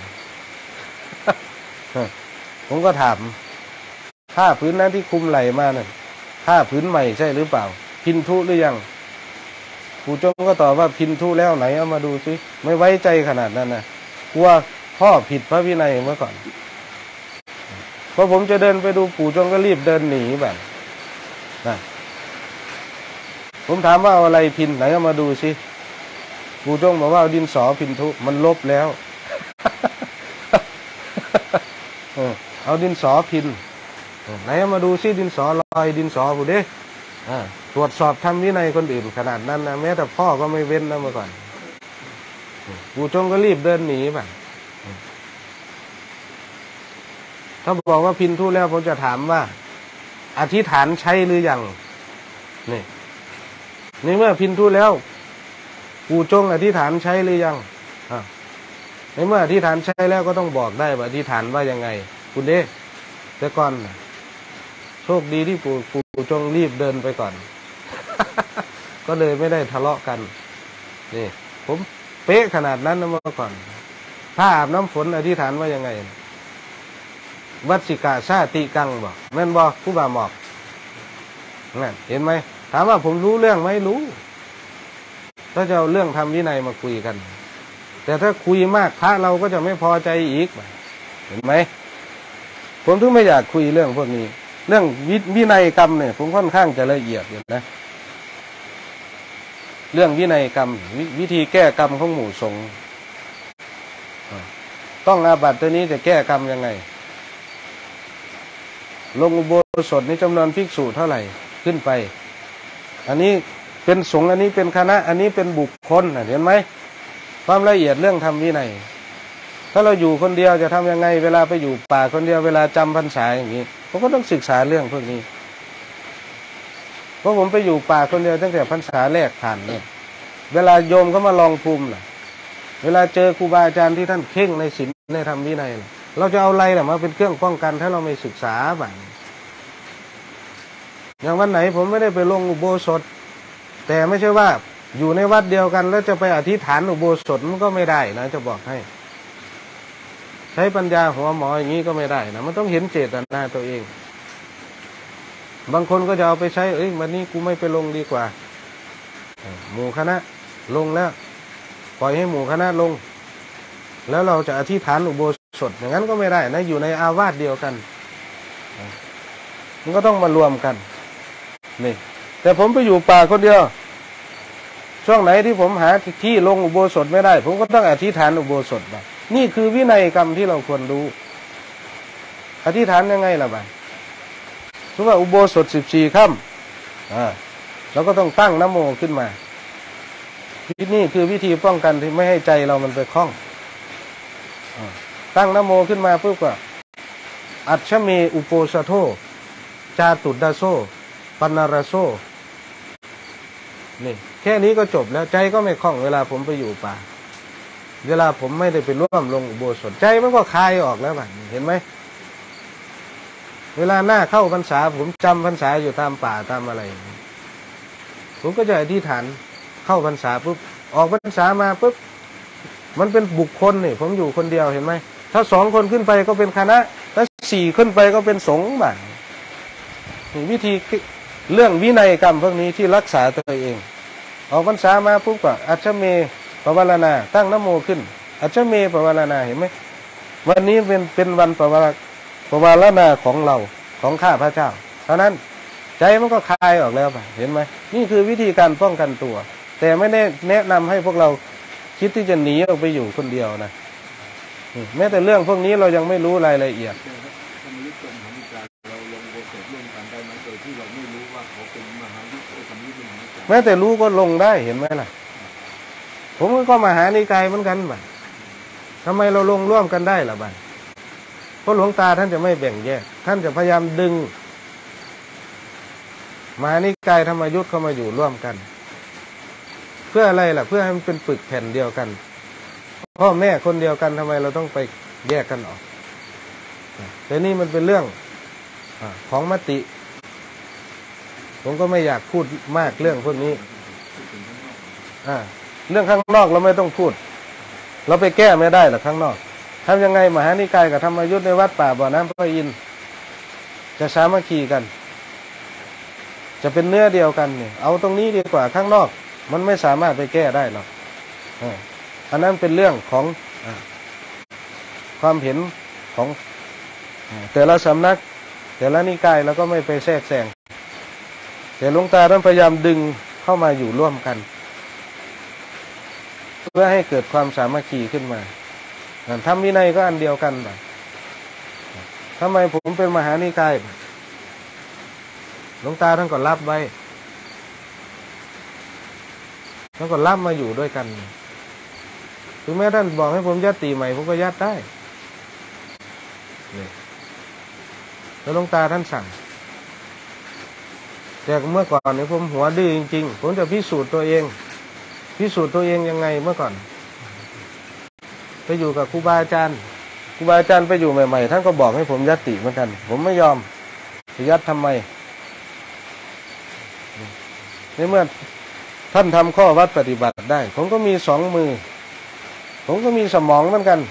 [SPEAKER 1] ผมก็ถามผ้าผืนนั้นที่คุมไหลมานั่นผ้าผืนใหม่ใช่หรือเปล่าพินทุหรือยังปู่จงก็ตอบว่าพินทุแล้วไหนเอามาดูสิไม่ไว้ใจขนาดนั้นนะกลัวพ่อผิดพระวินัยเมื่อก่อนพอผมจะเดินไปดูปู่จงก็รีบเดินหนีแบบนะผมถามว่าเอาอะไรพินไหนเอามาดูสิปู่จงบอกว่าเอาดินสอพินทุมันลบแล้วเอาดินสอพินไหนเอามาดูสิดินสอลอยดินสอผู้เด้ตรวจสอบทำวินัยคนอื่นขนาดนั้นนะแม้แต่พ่อก็ไม่เว้นนะเมื่อก่อนปู่จงก็รีบเดินหนีไปถ้าบอกว่าพินทุแล้วผมจะถามว่าอธิษฐานใช้หรือยังนี่ในเมื่อพินทุแล้วปู่จงอธิษฐานใช้หรือยังในเมื่ออธิษฐานใช้แล้วก็ต้องบอกได้ว่าอธิษฐานว่ายังไงคุณเด้แต่ก่อนโชคดีที่ปู่จงรีบเดินไปก่อน ก็เลยไม่ได้ทะเลาะกันนี่ผมเป๊ะขนาดนั้นนะเมื่อก่อนถ้าอาบน้ำฝนอธิษฐานว่ายังไงวัดสิกาชาติกังบอกแม่นบอกผู้บ่าหมอกนั่นเห็นไหมถามว่าผมรู้เรื่องไหมรู้ถ้าจะเอาเรื่องทำวินัยมาคุยกันแต่ถ้าคุยมากพระเราก็จะไม่พอใจอีกเห็นไหมผมถึงไม่อยากคุยเรื่องพวกนี้เรื่องวินัยกรรมเนี่ยผมค่อนข้างจะละเอียดอยู่นะเรื่องวินัยกรรมวิธีแก้กรรมของหมู่สงฆ์ต้องอาบัติตัวนี้จะแก้กรรมยังไงลงอุโบสถนี้จำนวนภิกษุเท่าไหร่ขึ้นไปอันนี้เป็นสงฆ์อันนี้เป็นคณะอันนี้เป็นบุคคลเห็นไหมความละเอียดเรื่องทำวินัยถ้าเราอยู่คนเดียวจะทำยังไงเวลาไปอยู่ป่าคนเดียวเวลาจำพรรษาอย่างนี้ผมก็ต้องศึกษาเรื่องพวกนี้เพราะผมไปอยู่ป่าคนเดียวตั้งแต่พรรษาแรกผ่านเนี่ยเวลาโยมเขามาลองภูมิล่ะเวลาเจอครูบาอาจารย์ที่ท่านเข่งในศีลในธรรมวินัยเราจะเอาอะไรล่ะมาเป็นเครื่องป้องกันถ้าเราไม่ศึกษาบ้างอย่างวันไหนผมไม่ได้ไปลงอุโบสถแต่ไม่ใช่ว่าอยู่ในวัดเดียวกันแล้วจะไปอธิษฐานอุโบสถมันก็ไม่ได้นะจะบอกให้ใช้ปัญญาหัวหมออย่างนี้ก็ไม่ได้นะมันต้องเห็นเจตนาตัวเองบางคนก็จะเอาไปใช้วันนี้กูไม่ไปลงดีกว่าหมู่คณะลงแล้วปล่อยให้หมู่คณะลงแล้วเราจะอธิษฐานอุโบสถอย่างนั้นก็ไม่ได้นะอยู่ในอาวาสเดียวกันมันก็ต้องมารวมกันนี่แต่ผมไปอยู่ป่าคนเดียวช่วงไหนที่ผมหาที่ลงอุโบสถไม่ได้ผมก็ต้องอธิษฐานอุโบสถบ้างนี่คือวินัยกรรมที่เราควรรู้อธิษฐานยังไงล่ะบ้างสมมติว่าอุโบสถ14 ค่ำเราก็ต้องตั้งนะโมขึ้นมานี่คือวิธีป้องกันที่ไม่ให้ใจเรามันไปคล้องตั้งนะโมขึ้นมาปุ๊บก็อัจฉเมอุโปสโธจาตุดดาโซปนารโซนี่แค่นี้ก็จบแล้วใจก็ไม่คล้องเวลาผมไปอยู่ป่าเวลาผมไม่ได้ไปร่วมลงอุโบสถใจมันก็คลายออกแล้วบ้างเห็นไหมเวลาหน้าเข้าพรรษาผมจำพรรษาอยู่ตามป่าตามอะไรผมก็จะอธิษฐานเข้าพรรษาปุ๊บออกพรรษามาปุ๊บมันเป็นบุคคลนี่ผมอยู่คนเดียวเห็นไหมถ้า2 คนขึ้นไปก็เป็นคณะถ้า4 ขึ้นไปก็เป็นสงฆ์บ้างวิธีเรื่องวินัยกรรมพวกนี้ที่รักษาตัวเองออกพรรษามาปุ๊บก็อัจฉเมปวารณาตั้งนะโมขึ้นอัจฉเมปวารณาเห็นไหมวันนี้เป็นวันปวารณาของเราของข้าพระเจ้าเพราะนั้นใจมันก็คลายออกแล้วป่ะเห็นไหมนี่คือวิธีการป้องกันตัวแต่ไม่ได้แนะนำให้พวกเราคิดที่จะหนีออกไปอยู่คนเดียวนะแม้แต่เรื่องพวกนี้เรายังไม่รู้รายละเอียดแม้แต่รู้ก็ลงได้เห็นไหมล่ะผมก็มหานิกายเหมือนกันบ่ะทำไมเราลงร่วมกันได้ล่ะบ่ะเพราะหลวงตาท่านจะไม่แบ่งแยกท่านจะพยายามดึงมหานิกายธรรมยุทธ์เข้ามาอยู่ร่วมกันเพื่ออะไรล่ะเพื่อให้มันเป็นปึกแผ่นเดียวกันพ่อแม่คนเดียวกันทำไมเราต้องไปแยกกันออกแต่นี่มันเป็นเรื่องของมติผมก็ไม่อยากพูดมากเรื่องพวกนี้เรื่องข้างนอกเราไม่ต้องพูดเราไปแก้ไม่ได้หรอกข้างนอกทำยังไงมหานิกายกับธรรมยุทธ์ในวัดป่าบ่อน้ำพระอินทร์จะสามัคคีกันจะเป็นเนื้อเดียวกันเนี่ยเอาตรงนี้ดีกว่าข้างนอกมันไม่สามารถไปแก้ได้หรอกอันนั้นเป็นเรื่องของความเห็นของแต่ละสำนักแต่ละนิกายแล้วก็ไม่ไปแทรกแซงแต่หลวงตาท่านพยายามดึงเข้ามาอยู่ร่วมกันเพื่อให้เกิดความสามัคคีขึ้นมาธรรมวินัยก็อันเดียวกันทำไมผมเป็นมหานิกายหลวงตาท่านก็รับไว้ท่านก็รับมาอยู่ด้วยกันถึงแม้ท่านบอกให้ผมยัดตีใหม่ผมก็ยัดได้แล้วหลวงตาท่านสั่งแต่เมื่อก่อนเนี่ยผมหัวดื้อจริงๆผมจะพิสูจน์ตัวเองยังไงเมื่อก่อนไปอยู่กับครูบาอาจารย์ไปอยู่ใหม่ๆท่านก็บอกให้ผมยัดติเหมือนกันผมไม่ยอมจะยัดทำไมในเมื่อท่านทำข้อวัดปฏิบัติได้ผมก็มีสองมือผมก็มีสมองเหมือนกัน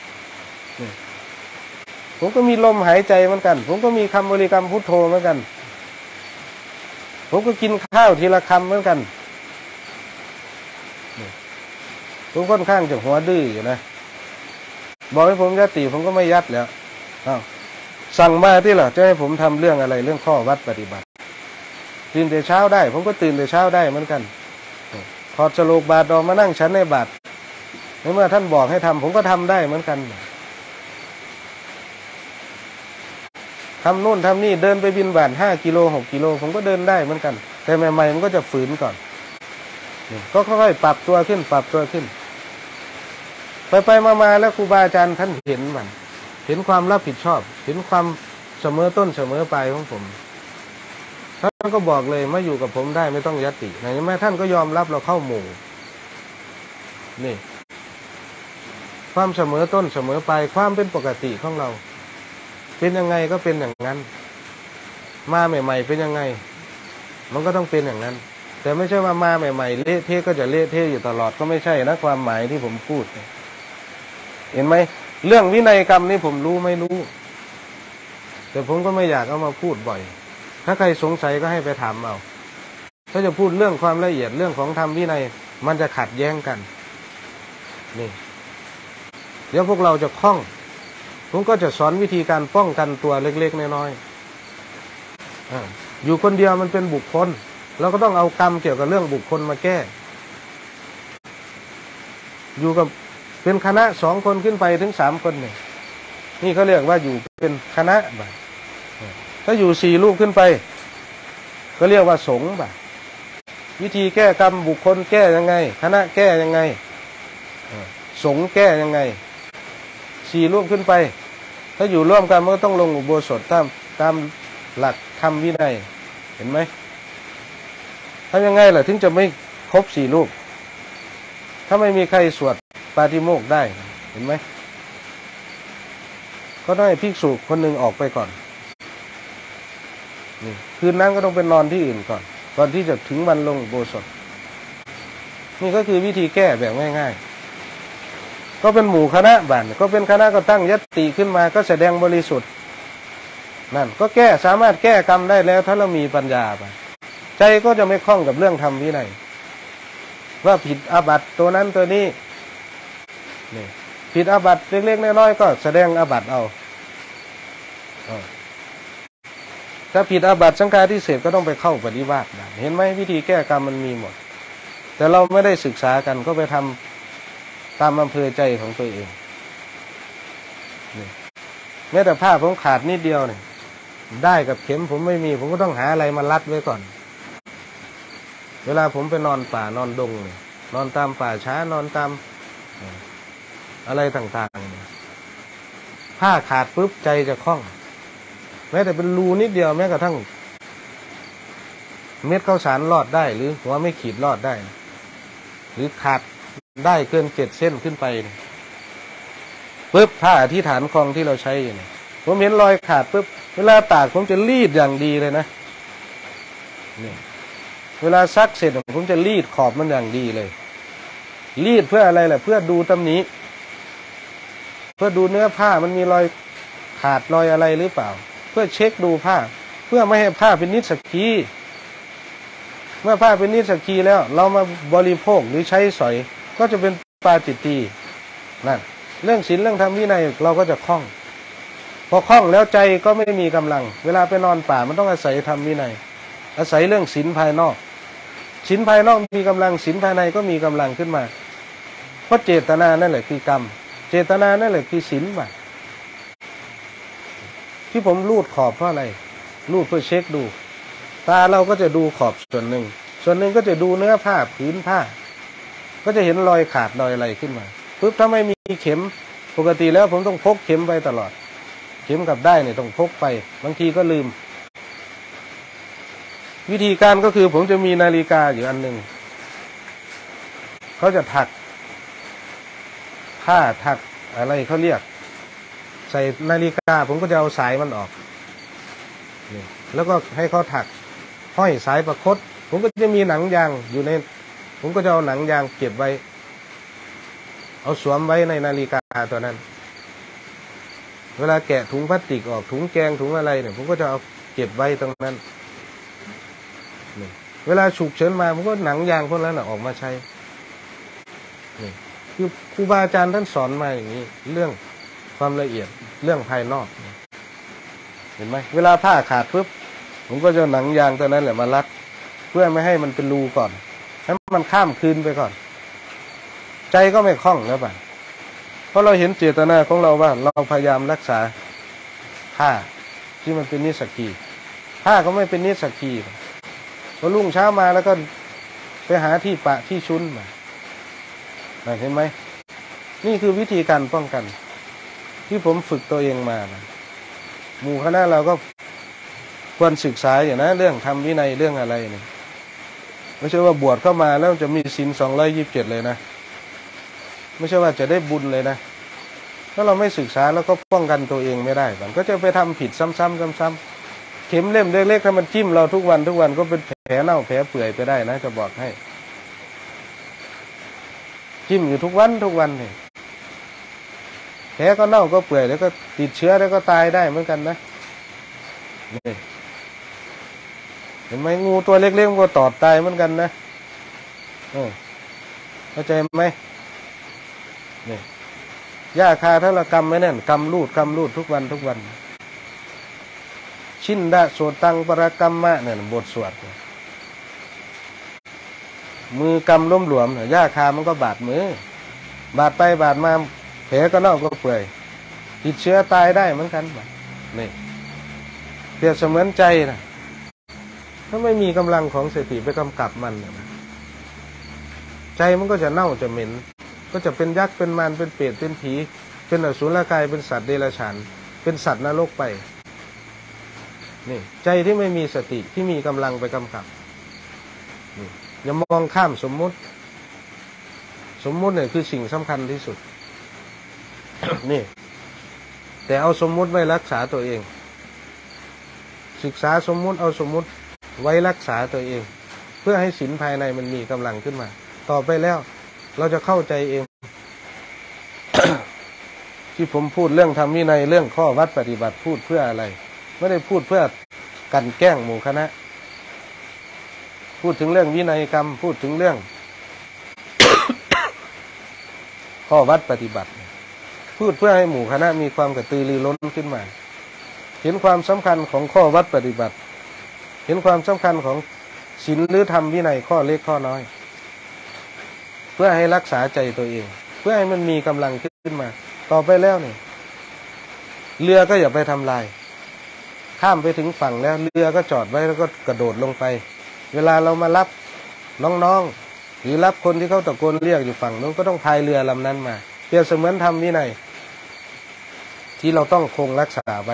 [SPEAKER 1] ผมก็มีลมหายใจเหมือนกันผมก็มีคำบริกรรมพุทโธเหมือนกันผมก็กินข้าวทีละคำเหมือนกันผมค่อนข้างจะหัวดื้ออยู่นะบอกให้ผมยัดติผมก็ไม่ยัดแล้วสั่งมาที่หรอจะให้ผมทำเรื่องอะไรเรื่องข้อวัดปฏิบัติตื่นแต่เช้าได้ผมก็ตื่นแต่เช้าได้เหมือนกันถอดสโลกบาตรออกมานั่งฉันในบาตรในเมื่อท่านบอกให้ทำผมก็ทำได้เหมือนกันทำนู่นทำนี่เดินไปบิณฑบาต5 กิโล 6 กิโลผมก็เดินได้เหมือนกันแต่ใหม่ๆมันก็จะฝืนก่อนก็ค่อยๆปรับตัวขึ้นไปมาแล้วครูบาอาจารย์ท่านเห็นมันเห็นความรับผิดชอบเห็นความเสมอต้นเสมอปลายของผมท่านก็บอกเลยมาอยู่กับผมได้ไม่ต้องยัตติไหนแม่ท่านก็ยอมรับเราเข้าหมู่นี่ความเสมอต้นเสมอปลายความเป็นปกติของเราเป็นยังไงก็เป็นอย่างนั้นมาใหม่ๆเป็นยังไงมันก็ต้องเป็นอย่างนั้นแต่ไม่ใช่ว่ามาใหม่ๆเละเทะก็จะเละเทะอยู่ตลอดก็ไม่ใช่นะความหมายที่ผมพูดเห็นไหมเรื่องวินัยกรรมนี่ผมรู้ไม่รู้แต่ผมก็ไม่อยากเอามาพูดบ่อยถ้าใครสงสัยก็ให้ไปถามเอาถ้าจะพูดเรื่องความละเอียดเรื่องของธรรมวินัยมันจะขัดแย้งกันนี่เดี๋ยวพวกเราจะคล่องผมก็จะสอนวิธีการป้องกันตัวเล็กๆน้อยๆอยู่คนเดียวมันเป็นบุคคลเราก็ต้องเอากรรมเกี่ยวกับเรื่องบุคคลมาแก้อยู่กับเป็นคณะ2 คนขึ้นไปถึง3 คนเนี่ยนี่เขาเรียกว่าอยู่เป็นคณะบ่ถ้าอยู่4 รูปขึ้นไปก็เรียกว่าสงฆ์บ่วิธีแก้กรรมบุคคลแก้ยังไงคณะแก้ยังไงสงฆ์แก้ยังไง4 รูปขึ้นไปถ้าอยู่ร่วมกันมันก็ต้องลงอุโบสถตามหลักธรรมวินัยเห็นไหมทำยังไงล่ะถึงจะไม่ครบ4 รูปถ้าไม่มีใครสวดปาฏิโมกข์ได้เห็นไหมก็ต้องให้ภิกษุคนหนึ่งออกไปก่อนนี่คืนนั้นก็ต้องไปนอนที่อื่นก่อนที่จะถึงวันลงอุโบสถนี่ก็คือวิธีแก้แบบง่ายๆก็เป็นหมู่คณะบ้านก็เป็นคณะก็ตั้งญัตติขึ้นมาก็แสดงบริสุทธิ์นั่นก็แก้สามารถแก้กรรมได้แล้วถ้าเรามีปัญญาไปใจก็จะไม่คล้องกับเรื่องธรรมวินัยว่าผิดอาบัติตัวนั้นตัวนี้นี่ผิดอาบัติเล็กๆน้อยๆก็แสดงอาบัติเอาถ้าผิดอาบัติสังฆาทิเศษก็ต้องไปเข้าปฏิบัติเห็นไหมวิธีแก้กรรมมันมีหมดแต่เราไม่ได้ศึกษากันก็ไปทำตามอำเภอใจของตัวเองนี่แม้แต่ผ้าผมขาดนิดเดียวเนี่ยได้กับเข็มผมไม่มีผมก็ต้องหาอะไรมารัดไว้ก่อนเวลาผมไปนอนป่านอนดงเนี่ยนอนตามป่าช้านอนตามอะไรต่างๆผ้าขาดปุ๊บใจจะคล่องแม้แต่เป็นรูนิดเดียวแม้กระทั่งเม็ดข้าวสารรอดได้หรือหัวไม่ขีดรอดได้หรือขาดได้เกิน7 เส้นขึ้นไปปุ๊บผ้าอธิษฐานคลองที่เราใช้อยู่เนี่ยผมเห็นรอยขาดปุ๊บเวลาตากผมจะรีดอย่างดีเลยนะนี่เวลาซักเสร็จผมจะรีดขอบมันอย่างดีเลยรีดเพื่ออะไรล่ะเพื่อดูตำหนิเพื่อดูเนื้อผ้ามันมีรอยขาดรอยอะไรหรือเปล่าเพื่อเช็คดูผ้าเพื่อไม่ให้ผ้าเป็นนิสสกีเมื่อผ้าเป็นนิสสกีแล้วเรามาบริโภคหรือใช้สอยก็จะเป็นปาจิตตีนั่นเรื่องศีลเรื่องธรรมวินัยเราก็จะคล่องพอคล่องแล้วใจก็ไม่มีกำลังเวลาไปนอนป่ามันต้องอาศัยธรรมวินัยอาศัยเรื่องศีลภายนอกศีลภายนอกมีกำลังศีลภายในก็มีกำลังขึ้นมาเพราะเจตนานั่นแหละคือกรรมเจตนานั่นแหละคือศีลบ่ที่ผมรูดขอบเพราะอะไรรูดเพื่อเช็คดูตาเราก็จะดูขอบส่วนหนึ่งก็จะดูเนื้อผ้าผืนผ้าก็จะเห็นรอยขาดรอยอะไรขึ้นมาปุ๊บถ้าไม่มีเข็มปกติแล้วผมต้องพกเข็มไปตลอดเข็มกับได้เนี่ยต้องพกไปบางทีก็ลืมวิธีการก็คือผมจะมีนาฬิกาอยู่อันหนึ่งเขาจะถักผ้าถักอะไรเขาเรียกใส่นาฬิกาผมก็จะเอาสายมันออกนี่แล้วก็ให้เขาถักห้อยสายประคตผมก็จะมีหนังยางอยู่ในผมก็จะเอาหนังยางเก็บไว้เอาสวมไว้ในนาฬิกาตัวนั้นเวลาแกะถุงพลาสติกออกถุงแกงถุงอะไรเนี่ยผมก็จะเอาเก็บไว้ตรงนั้นนี่เวลาฉุกเฉินมาผมก็หนังยางพวกนั้นออกมาใช้นี่คือครูบาอาจารย์ท่านสอนมาอย่างนี้เรื่องความละเอียดเรื่องภายนอกเห็นไหมเวลาผ้าขาดปุ๊บผมก็จะหนังยางตัวนั้นแหละมารัดเพื่อไม่ให้มันเป็นรูก่อนให้มันข้ามคืนไปก่อนใจก็ไม่คล่องแล้วป่ะเพราะเราเห็นเจตนาของเราว่าเราพยายามรักษาผ้าที่มันเป็นนิสสกีผ้าก็ไม่เป็นนิสสกีพอรุ่งเช้ามาแล้วก็ไปหาที่ปะที่ชุนมาเห็นไหมนี่คือวิธีการป้องกันที่ผมฝึกตัวเองมานะหมู่คณะเราก็ควรศึกษาอย่างนะเรื่องธรรมวินัยเรื่องอะไรเนี่ยไม่ใช่ว่าบวชเข้ามาแล้วจะมีศีล227เลยนะไม่ใช่ว่าจะได้บุญเลยนะถ้าเราไม่ศึกษาแล้วก็ป้องกันตัวเองไม่ได้มันก็จะไปทำผิดซ้ำๆเข็มเล่มเล็กๆถ้ามันจิ้มเราทุกวันก็เป็นแผลเน่าแผลเปื่อยไปได้นะจะบอกให้จิ้มอยู่ทุกวันเนี่ยแผลก็เน่าก็เปื่อยแล้วก็ติดเชื้อแล้วก็ตายได้เหมือนกันนะนี่เห็นไหมงูตัวเล็กๆมันก็ตอดตายเหมือนกันนะเข้าใจไหมนี่หญ้าคาถ้าเรากำไม่แน่นกำรูดทุกวันชินดะโสตังปรกัมมะเนี่ยบทสวดมือกำล้มหลวมหญ้าคามันก็บาดมือบาดไปบาดมาแผลก็เน่าก็เปื่อยติดเชื้อตายได้เหมือนกันนี่เปรียบเสมือนใจนะถ้าไม่มีกำลังของสติไปกำกับมันใจมันก็จะเน่าจะเหม็นก็จะเป็นยักษ์เป็นมารเป็นเปรตเป็นผีเป็นอสุรกายเป็นสัตว์เดรัจฉานเป็นสัตว์นรกไปนี่ใจที่ไม่มีสติที่มีกำลังไปกำกับอย่ามองข้ามสมมุติเนี่ยคือสิ่งสำคัญที่สุด นี่แต่เอาสมมุติไว้รักษาตัวเองศึกษาสมมุติเอาสมมุติไว้รักษาตัวเองเพื่อให้ศีลภายในมันมีกำลังขึ้นมาต่อไปแล้วเราจะเข้าใจเอง ที่ผมพูดเรื่องธรรมวินัยเรื่องข้อวัดปฏิบัติพูดเพื่ออะไรไม่ได้พูดเพื่อกันแกล้งหมู่คณะพูดถึงเรื่องวินัยกรรมพูดถึงเรื่องข้อวัดปฏิบัติพูดเพื่อให้หมู่คณะมีความกระตือรือร้นขึ้นมาเห็นความสำคัญของข้อวัดปฏิบัติเห็นความสำคัญของศีลหรือธรรมวินัยข้อเล็กข้อน้อยเพื่อให้รักษาใจตัวเองเพื่อให้มันมีกำลังขึ้นมาต่อไปแล้วเนี่ยเรือก็อย่าไปทำลายข้ามไปถึงฝั่งแล้วเรือก็จอดไว้แล้วก็กระโดดลงไปเวลาเรามารับน้องๆหรือรับคนที่เขาตะโกนเรียกอยู่ฝั่งนู้นก็ต้องพายเรือลำนั้นมาเปรียบเสมือนธรรมวินัยที่เราต้องคงรักษาไว้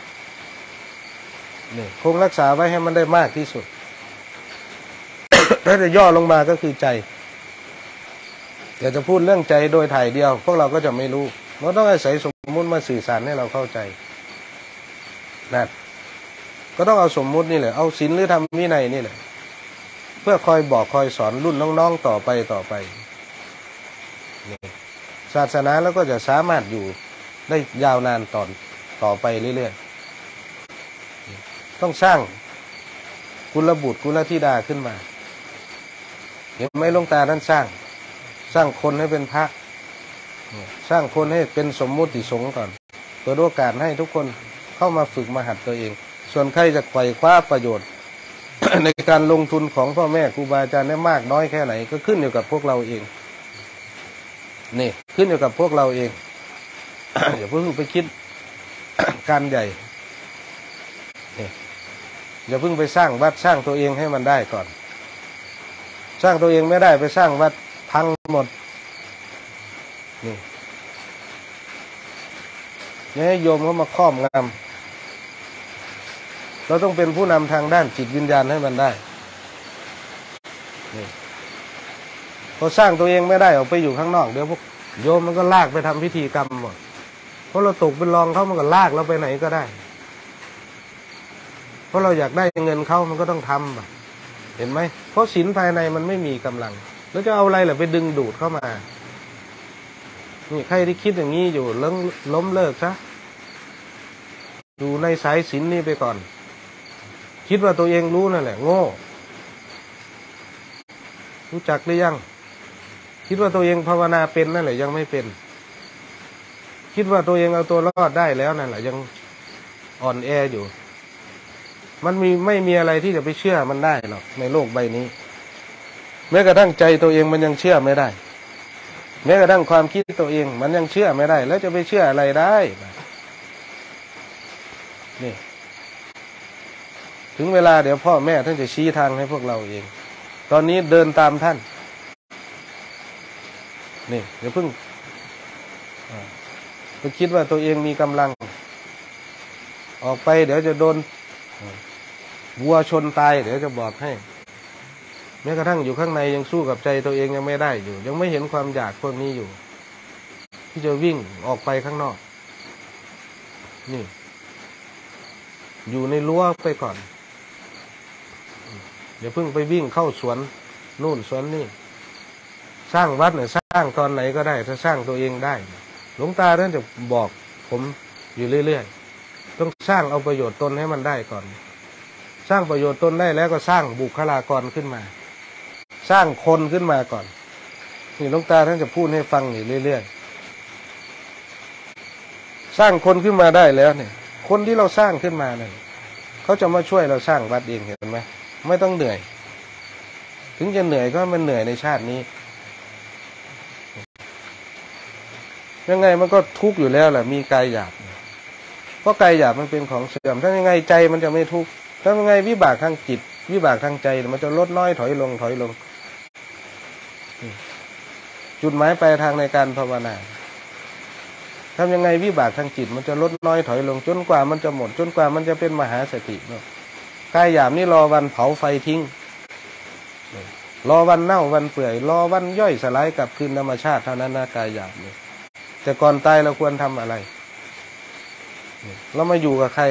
[SPEAKER 1] นี่คงรักษาไว้ให้มันได้มากที่สุด ถ้าจะย่อลงมาก็คือใจอยากจะพูดเรื่องใจโดยถ่ายเดียวพวกเราก็จะไม่รู้เราต้องอาศัยสมมุติมาสื่อสารให้เราเข้าใจนั่นก็ต้องเอาสมมุตินี่แหละเอาศีลหรือธรรมวินัยนี่แหละเพื่อคอยบอกคอยสอนรุ่นน้องๆต่อไปนี่ศาสนาแล้วก็จะสามารถอยู่ได้ยาวนานต่อไปเรื่อยๆต้องสร้างกุลบุตรกุลธิดาขึ้นมาเห็นไหมหลวงตาท่านสร้างคนให้เป็นพระสร้างคนให้เป็นสมมุติสงฆ์ก่อนเปิดโอกาสให้ทุกคนเข้ามาฝึกมาหัดตัวเองส่วนใครจะไขว่คว้าประโยชน์ ในการลงทุนของพ่อแม่ครูบาอาจารย์ได้มากน้อยแค่ไหนก็ขึ้นอยู่กับพวกเราเองนี่ขึ้นอยู่กับพวกเราเอง อย่าเพิ่งไปคิด การใหญ่นี่อย่าเพิ่งไปสร้างวัดสร้างตัวเองให้มันได้ก่อนสร้างตัวเองไม่ได้ไปสร้างวัดพังหมดนี่ให้โยมเขามาครอบงำเราต้องเป็นผู้นำทางด้านจิตวิญญาณให้มันได้นี่พอสร้างตัวเองไม่ได้ออกไปอยู่ข้างนอกเดี๋ยวพวกโยมมันก็ลากไปทำพิธีกรรมหมดเพราะเราตกเป็นรองเขามันก็ลากเราไปไหนก็ได้เพราะเราอยากได้เงินเขามันก็ต้องทำเห็นไหมเพราะศีลภายในมันไม่มีกำลังแล้วจะเอาอะไรล่ะไปดึงดูดเข้ามานี่ใครที่คิดอย่างนี้อยู่ล้มเลิกซะอยู่ในสายศีลนี่ไปก่อนคิดว่าตัวเองรู้นั่นแหละโง่รู้จักหรือยังคิดว่าตัวเองภาวนาเป็นนั่นแหละยังไม่เป็นคิดว่าตัวเองเอาตัวรอดได้แล้วนั่นแหละยังอ่อนแออยู่มันไม่มีอะไรที่จะไปเชื่อมันได้หรอกในโลกใบนี้แม้กระทั่งใจตัวเองมันยังเชื่อไม่ได้แม้กระทั่งความคิดตัวเองมันยังเชื่อไม่ได้แล้วจะไปเชื่ออะไรได้นี่ถึงเวลาเดี๋ยวพ่อแม่ท่านจะชี้ทางให้พวกเราเองตอนนี้เดินตามท่านนี่อย่าเพิ่งไปคิดว่าตัวเองมีกำลังออกไปเดี๋ยวจะโดนวัวชนตายเดี๋ยวจะบอกให้แม้กระทั่งอยู่ข้างในยังสู้กับใจตัวเองยังไม่ได้อยู่ยังไม่เห็นความอยากพวกนี้อยู่ที่จะวิ่งออกไปข้างนอกนี่อยู่ในรั้วไปก่อนอย่าเพิ่งไปวิ่งเข้าสวนนู่นสวนนี่สร้างวัดเนี่ยสร้างตอนไหนก็ได้ถ้าสร้างตัวเองได้หลวงตาท่านจะบอกผมอยู่เรื่อยๆต้องสร้างเอาประโยชน์ตนให้มันได้ก่อนสร้างประโยชน์ตนได้แล้วก็สร้างบุคลากรขึ้นมาสร้างคนขึ้นมาก่อนนี่หลวงตาท่านจะพูดให้ฟังอยู่เรื่อยๆสร้างคนขึ้นมาได้แล้วเนี่ยคนที่เราสร้างขึ้นมาเนี่ยเขาจะมาช่วยเราสร้างวัดเองเห็นไหมไม่ต้องเหนื่อยถึงจะเหนื่อยก็มันเหนื่อยในชาตินี้ยังไงมันก็ทุกข์อยู่แล้วแหละมีกายหยาบเพราะกายหยาบมันเป็นของเสื่อมถ้ายังไงใจมันจะไม่ทุกข์ถ้ายังไงวิบากทางจิตวิบากทางใจมันจะลดน้อยถอยลงจุดหมายปลายทางในการภาวนาทำยังไงวิบากทางจิตมันจะลดน้อยถอยลงจนกว่ามันจะหมดจนกว่ามันจะเป็นมหาสติเนาะกายหยาบนี่รอวันเผาไฟทิ้งรอวันเน่าวันเปื่อยรอวันย่อยสลายกลับคืนธรรมชาติเท่านั้นนะกายหยาบเนี่ยแต่ก่อนตายเราควรทำอะไรเรามาอยู่กับใคร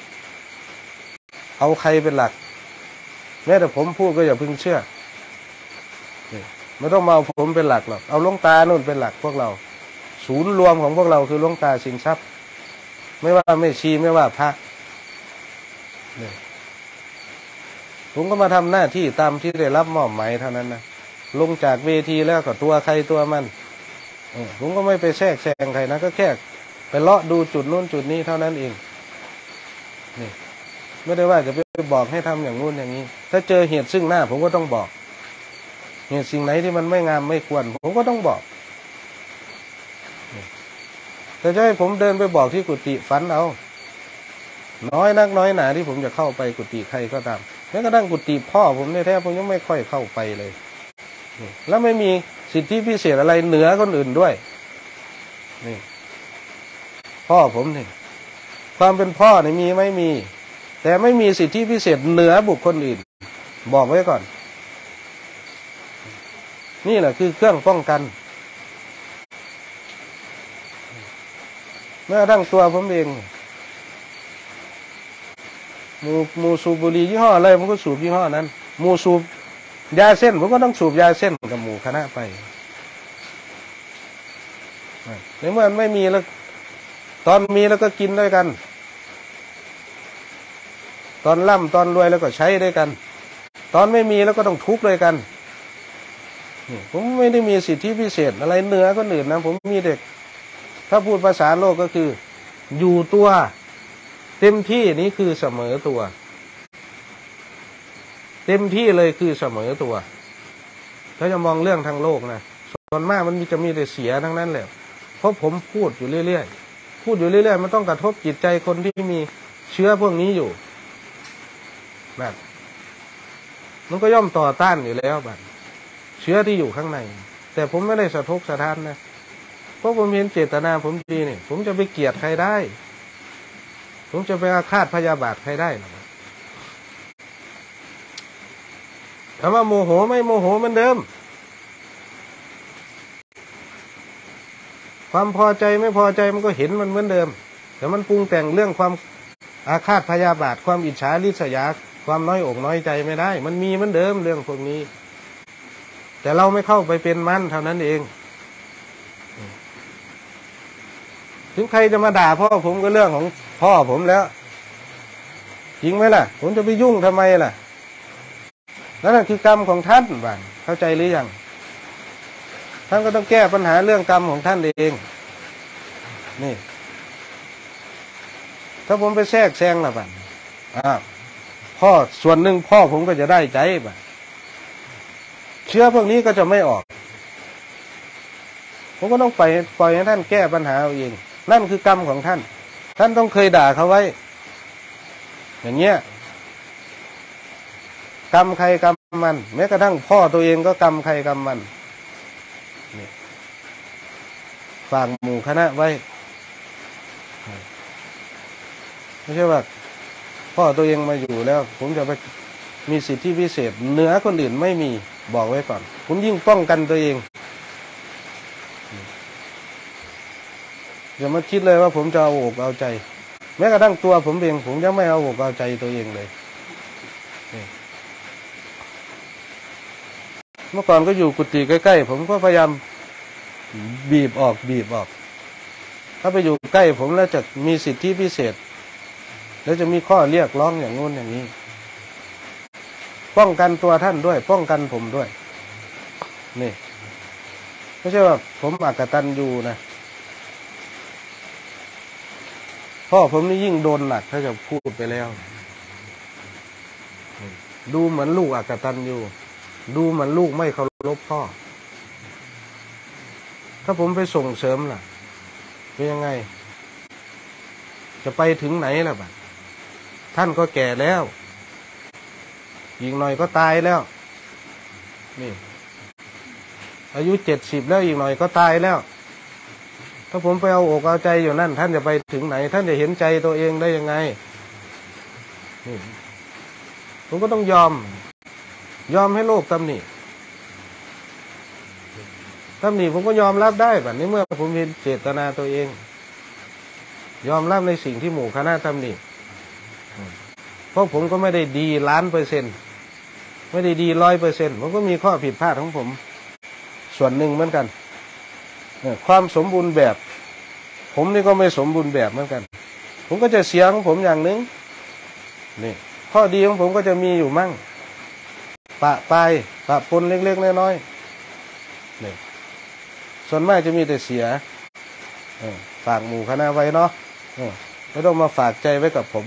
[SPEAKER 1] เอาใครเป็นหลักแม้แต่ผมพูดก็อย่าเพิ่งเชื่อไม่ต้องมาเอาผมเป็นหลักหรอกเอาหลวงตานู่นเป็นหลักพวกเราศูนย์รวมของพวกเราคือหลวงตาสินทรัพย์ไม่ว่าไม่ชีไม่ว่าพระเนี่ยผมก็มาทำหน้าที่ตามที่ได้รับมอบหมายเท่านั้นนะลงจากเวทีแล้วก็ตัวใครตัวมันผมก็ไม่ไปแทรกแซงใครนะก็แค่ไปเลาะดูจุดนู้นจุดนี้เท่านั้นเองนี่ไม่ได้ว่าจะไปบอกให้ทำอย่างนู้นอย่างนี้ถ้าเจอเหตุซึ่งหน้าผมก็ต้องบอกเหตุสิ่งไหนที่มันไม่งามไม่ควรผมก็ต้องบอกแต่จะให้ผมเดินไปบอกที่กุฏิฝันเอาน้อยนักน้อยหนาที่ผมจะเข้าไปกุฏิใครก็ตามแม้กระทั่งกุฏิพ่อผมเนี่ยแท้ผมยังไม่ค่อยเข้าไปเลยแล้วไม่มีสิทธิพิเศษอะไรเหนือคนอื่นด้วยนี่พ่อผมนี่ความเป็นพ่อนี่มีไม่มีแต่ไม่มีสิทธิพิเศษเหนือบุคคลอื่นบอกไว้ก่อนนี่แหละคือเครื่องป้องกันแม้กระทั่งตัวผมเองมูสูบบุหรี่ยี่ห้ออะไรผมก็สูบยี่ห้อนั้นมูสูบยาเส้นผมก็ต้องสูบยาเส้นกับหมู่คณะไปในเมื่อไม่มีแล้วตอนมีแล้วก็กินด้วยกันตอนร่ำตอนรวยแล้วก็ใช้ด้วยกันตอนไม่มีแล้วก็ต้องทุกข์ด้วยกันผมไม่ได้มีสิทธิพิเศษอะไรเหนือคนอื่นนะผมมีเด็กถ้าพูดภาษาโลกก็คืออยู่ตัวเต็มที่นี้คือเสมอตัวเต็มที่เลยคือเสมอตัวถ้าจะมองเรื่องทางโลกนะส่วนมากมันจะมีแต่เสียทั้งนั้นแหละเพราะผมพูดอยู่เรื่อยๆพูดอยู่เรื่อยๆมันต้องกระทบจิตใจคนที่มีเชื้อพวกนี้อยู่แบบมันก็ย่อมต่อต้านอยู่แล้วแบบเชื้อที่อยู่ข้างในแต่ผมไม่ได้สะทกสะท้านนะเพราะผมเห็นเจตนาผมดีเนี่ยผมจะไปเกลียดใครได้ผมจะไปอาฆาตพยาบาทใครได้ถามว่าโมโหไม่โมโหเหมือนเดิมความพอใจไม่พอใจมันก็เห็นมันเหมือนเดิมแต่มันปรุงแต่งเรื่องความอาฆาตพยาบาทความอิจฉาริษยาความน้อยอกน้อยใจไม่ได้มันมีเหมือนเดิมเรื่องพวกนี้แต่เราไม่เข้าไปเป็นมันเท่านั้นเองถึงใครจะมาด่าพ่อผมก็เรื่องของพ่อผมแล้วจริงไหมล่ะผมจะไปยุ่งทำไมล่ะนั่นคือกรรมของท่านบ้างเข้าใจหรือยังท่านก็ต้องแก้ปัญหาเรื่องกรรมของท่านเองนี่ถ้าผมไปแทรกแซงล่ะบ้างพ่อส่วนหนึ่งพ่อผมก็จะได้ใจบ้างเชื้อพวกนี้ก็จะไม่ออกผมก็ต้องปล่อยให้ท่านแก้ปัญหาเอาเองนั่นคือกรรมของท่านท่านต้องเคยด่าเขาไว้อย่างเงี้ยกรรมใครกรรมมันแม้กระทั่งพ่อตัวเองก็กรรมใครกรรมมันนี่ฝากหมู่คณะไว้ไม่ใช่ว่าพ่อตัวเองมาอยู่แล้วผมจะไปมีสิทธิพิเศษเหนือคนอื่นไม่มีบอกไว้ก่อนผมยิ่งป้องกันตัวเองอย่ามาคิดเลยว่าผมจะเอาอกเอาใจแม้กระทั่งตัวผมเองผมยังไม่เอาอกเอาใจตัวเองเลยเมื่อก่อนก็อยู่กุฏิใกล้ๆผมก็พยายามบีบออกถ้าไปอยู่ใกล้ผมแล้วจะมีสิทธิพิเศษแล้วจะมีข้อเรียกร้องอย่างงู้นอย่างนี้ป้องกันตัวท่านด้วยป้องกันผมด้วยนี่ไม่ใช่ว่าผมอกตัญญูนะพ่อผมนี่ยิ่งโดนหนักถ้าจะพูดไปแล้วดูเหมือนลูกอกตัญญูดูเหมือนลูกไม่เคารพพ่อถ้าผมไปส่งเสริมล่ะเป็นยังไงจะไปถึงไหนล่ะบัดท่านก็แก่แล้วอีกหน่อยก็ตายแล้วนี่อายุ70แล้วอีกหน่อยก็ตายแล้วถ้าผมไปเอาอกเอาใจอยู่นั่นท่านจะไปถึงไหนท่านจะเห็นใจตัวเองได้ยังไงนี่ผมก็ต้องยอมให้โลกตำหนิผมก็ยอมรับได้แบบนี้เมื่อผมเห็นเจตนาตัวเองยอมรับในสิ่งที่หมู่คณะตำหนิเพราะผมก็ไม่ได้ดี1,000,000ไม่ได้ดี100%ผมก็มีข้อผิดพลาดของผมส่วนหนึ่งเหมือนกันความสมบูรณ์แบบผมนี่ก็ไม่สมบูรณ์แบบเหมือนกันผมก็จะเสียของผมอย่างหนึ่งนี่ข้อดีของผมก็จะมีอยู่มั่งปะปนเล็กๆน้อยๆนี่ส่วนมากจะมีแต่เสียฝากหมู่คณะไว้เนาะไม่ต้องมาฝากใจไว้กับผม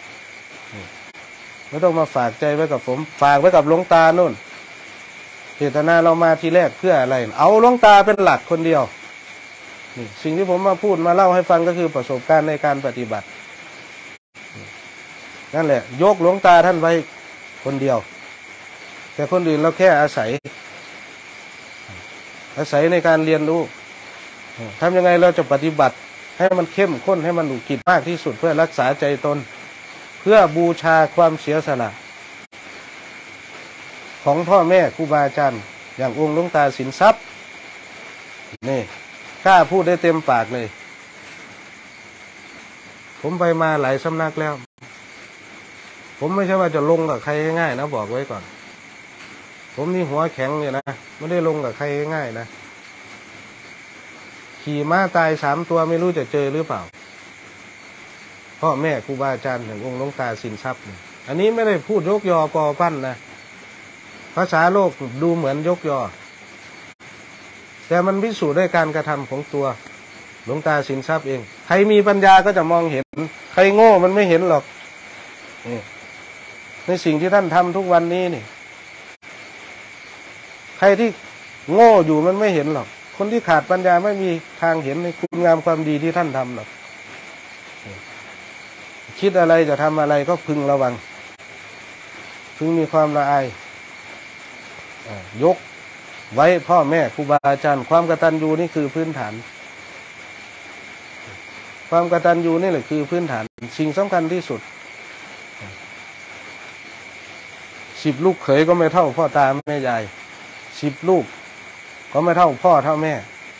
[SPEAKER 1] ไม่ต้องมาฝากใจไว้กับผมฝากไว้กับหลวงตานู่นเจตนาเรามาทีแรกเพื่ออะไรเอาหลวงตาเป็นหลักคนเดียวนี่สิ่งที่ผมมาพูดมาเล่าให้ฟังก็คือประสบการณ์ในการปฏิบัตินั่นแหละยกหลวงตาท่านไว้คนเดียวแต่คนอื่นเราแค่อาศัยในการเรียนรู้ทำยังไงเราจะปฏิบัติให้มันเข้มข้นให้มันอุกิจมากที่สุดเพื่อรักษาใจตนเพื่อบูชาความเสียสละของพ่อแม่ครูบาอาจารย์อย่างองค์หลวงตาสินทรัพย์นี่กล้าพูดได้เต็มปากเลยผมไปมาหลายสำนักแล้วผมไม่ใช่ว่าจะลงกับใครง่ายๆนะบอกไว้ก่อนผมนี่หัวแข็งเนี่ยนะไม่ได้ลงกับใครง่ายๆนะขี่ม้าตาย3 ตัวไม่รู้จะเจอหรือเปล่าพ่อแม่ครูบาอาจารย์อย่างองค์หลวงตาสินทรัพย์อันนี้ไม่ได้พูดยกยอปอปั้นนะภาษาโลกดูเหมือนยกยอแต่มันพิสูจน์ด้วยการกระทำของตัวหลวงตาสินทรัพย์เองใครมีปัญญาก็จะมองเห็นใครโง่มันไม่เห็นหรอกในสิ่งที่ท่านทำทุกวันนี้นี่ใครที่โง่อยู่มันไม่เห็นหรอกคนที่ขาดปัญญาไม่มีทางเห็นในคุณงามความดีที่ท่านทำหรอกคิดอะไรจะทำอะไรก็พึงระวังพึงมีความละอายยกไว้พ่อแม่ครูบาอาจารย์ความกตัญญูนี่คือพื้นฐานความกตัญญูนี่แหละคือพื้นฐานสิ่งสำคัญที่สุด10 ลูกเขยก็ไม่เท่าพ่อตาแม่ยาย10 ลูกก็ไม่เท่าพ่อเท่าแม่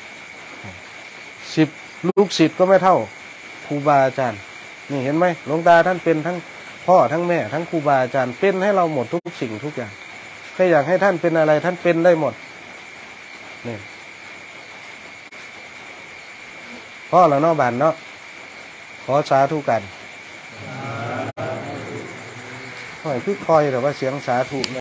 [SPEAKER 1] 10 ลูกศิษย์ก็ไม่เท่าครูบาอาจารย์นี่เห็นไหมหลวงตาท่านเป็นทั้งพ่อทั้งแม่ทั้งครูบาอาจารย์เป็นให้เราหมดทุกสิ่งทุกอย่างใครอยากให้ท่านเป็นอะไรท่านเป็นได้หมดนี่พ่อแล้วเนาะบานเนาะขอสาธุกันหน่อยคือคอยแต่ว่าเสียงสาธุ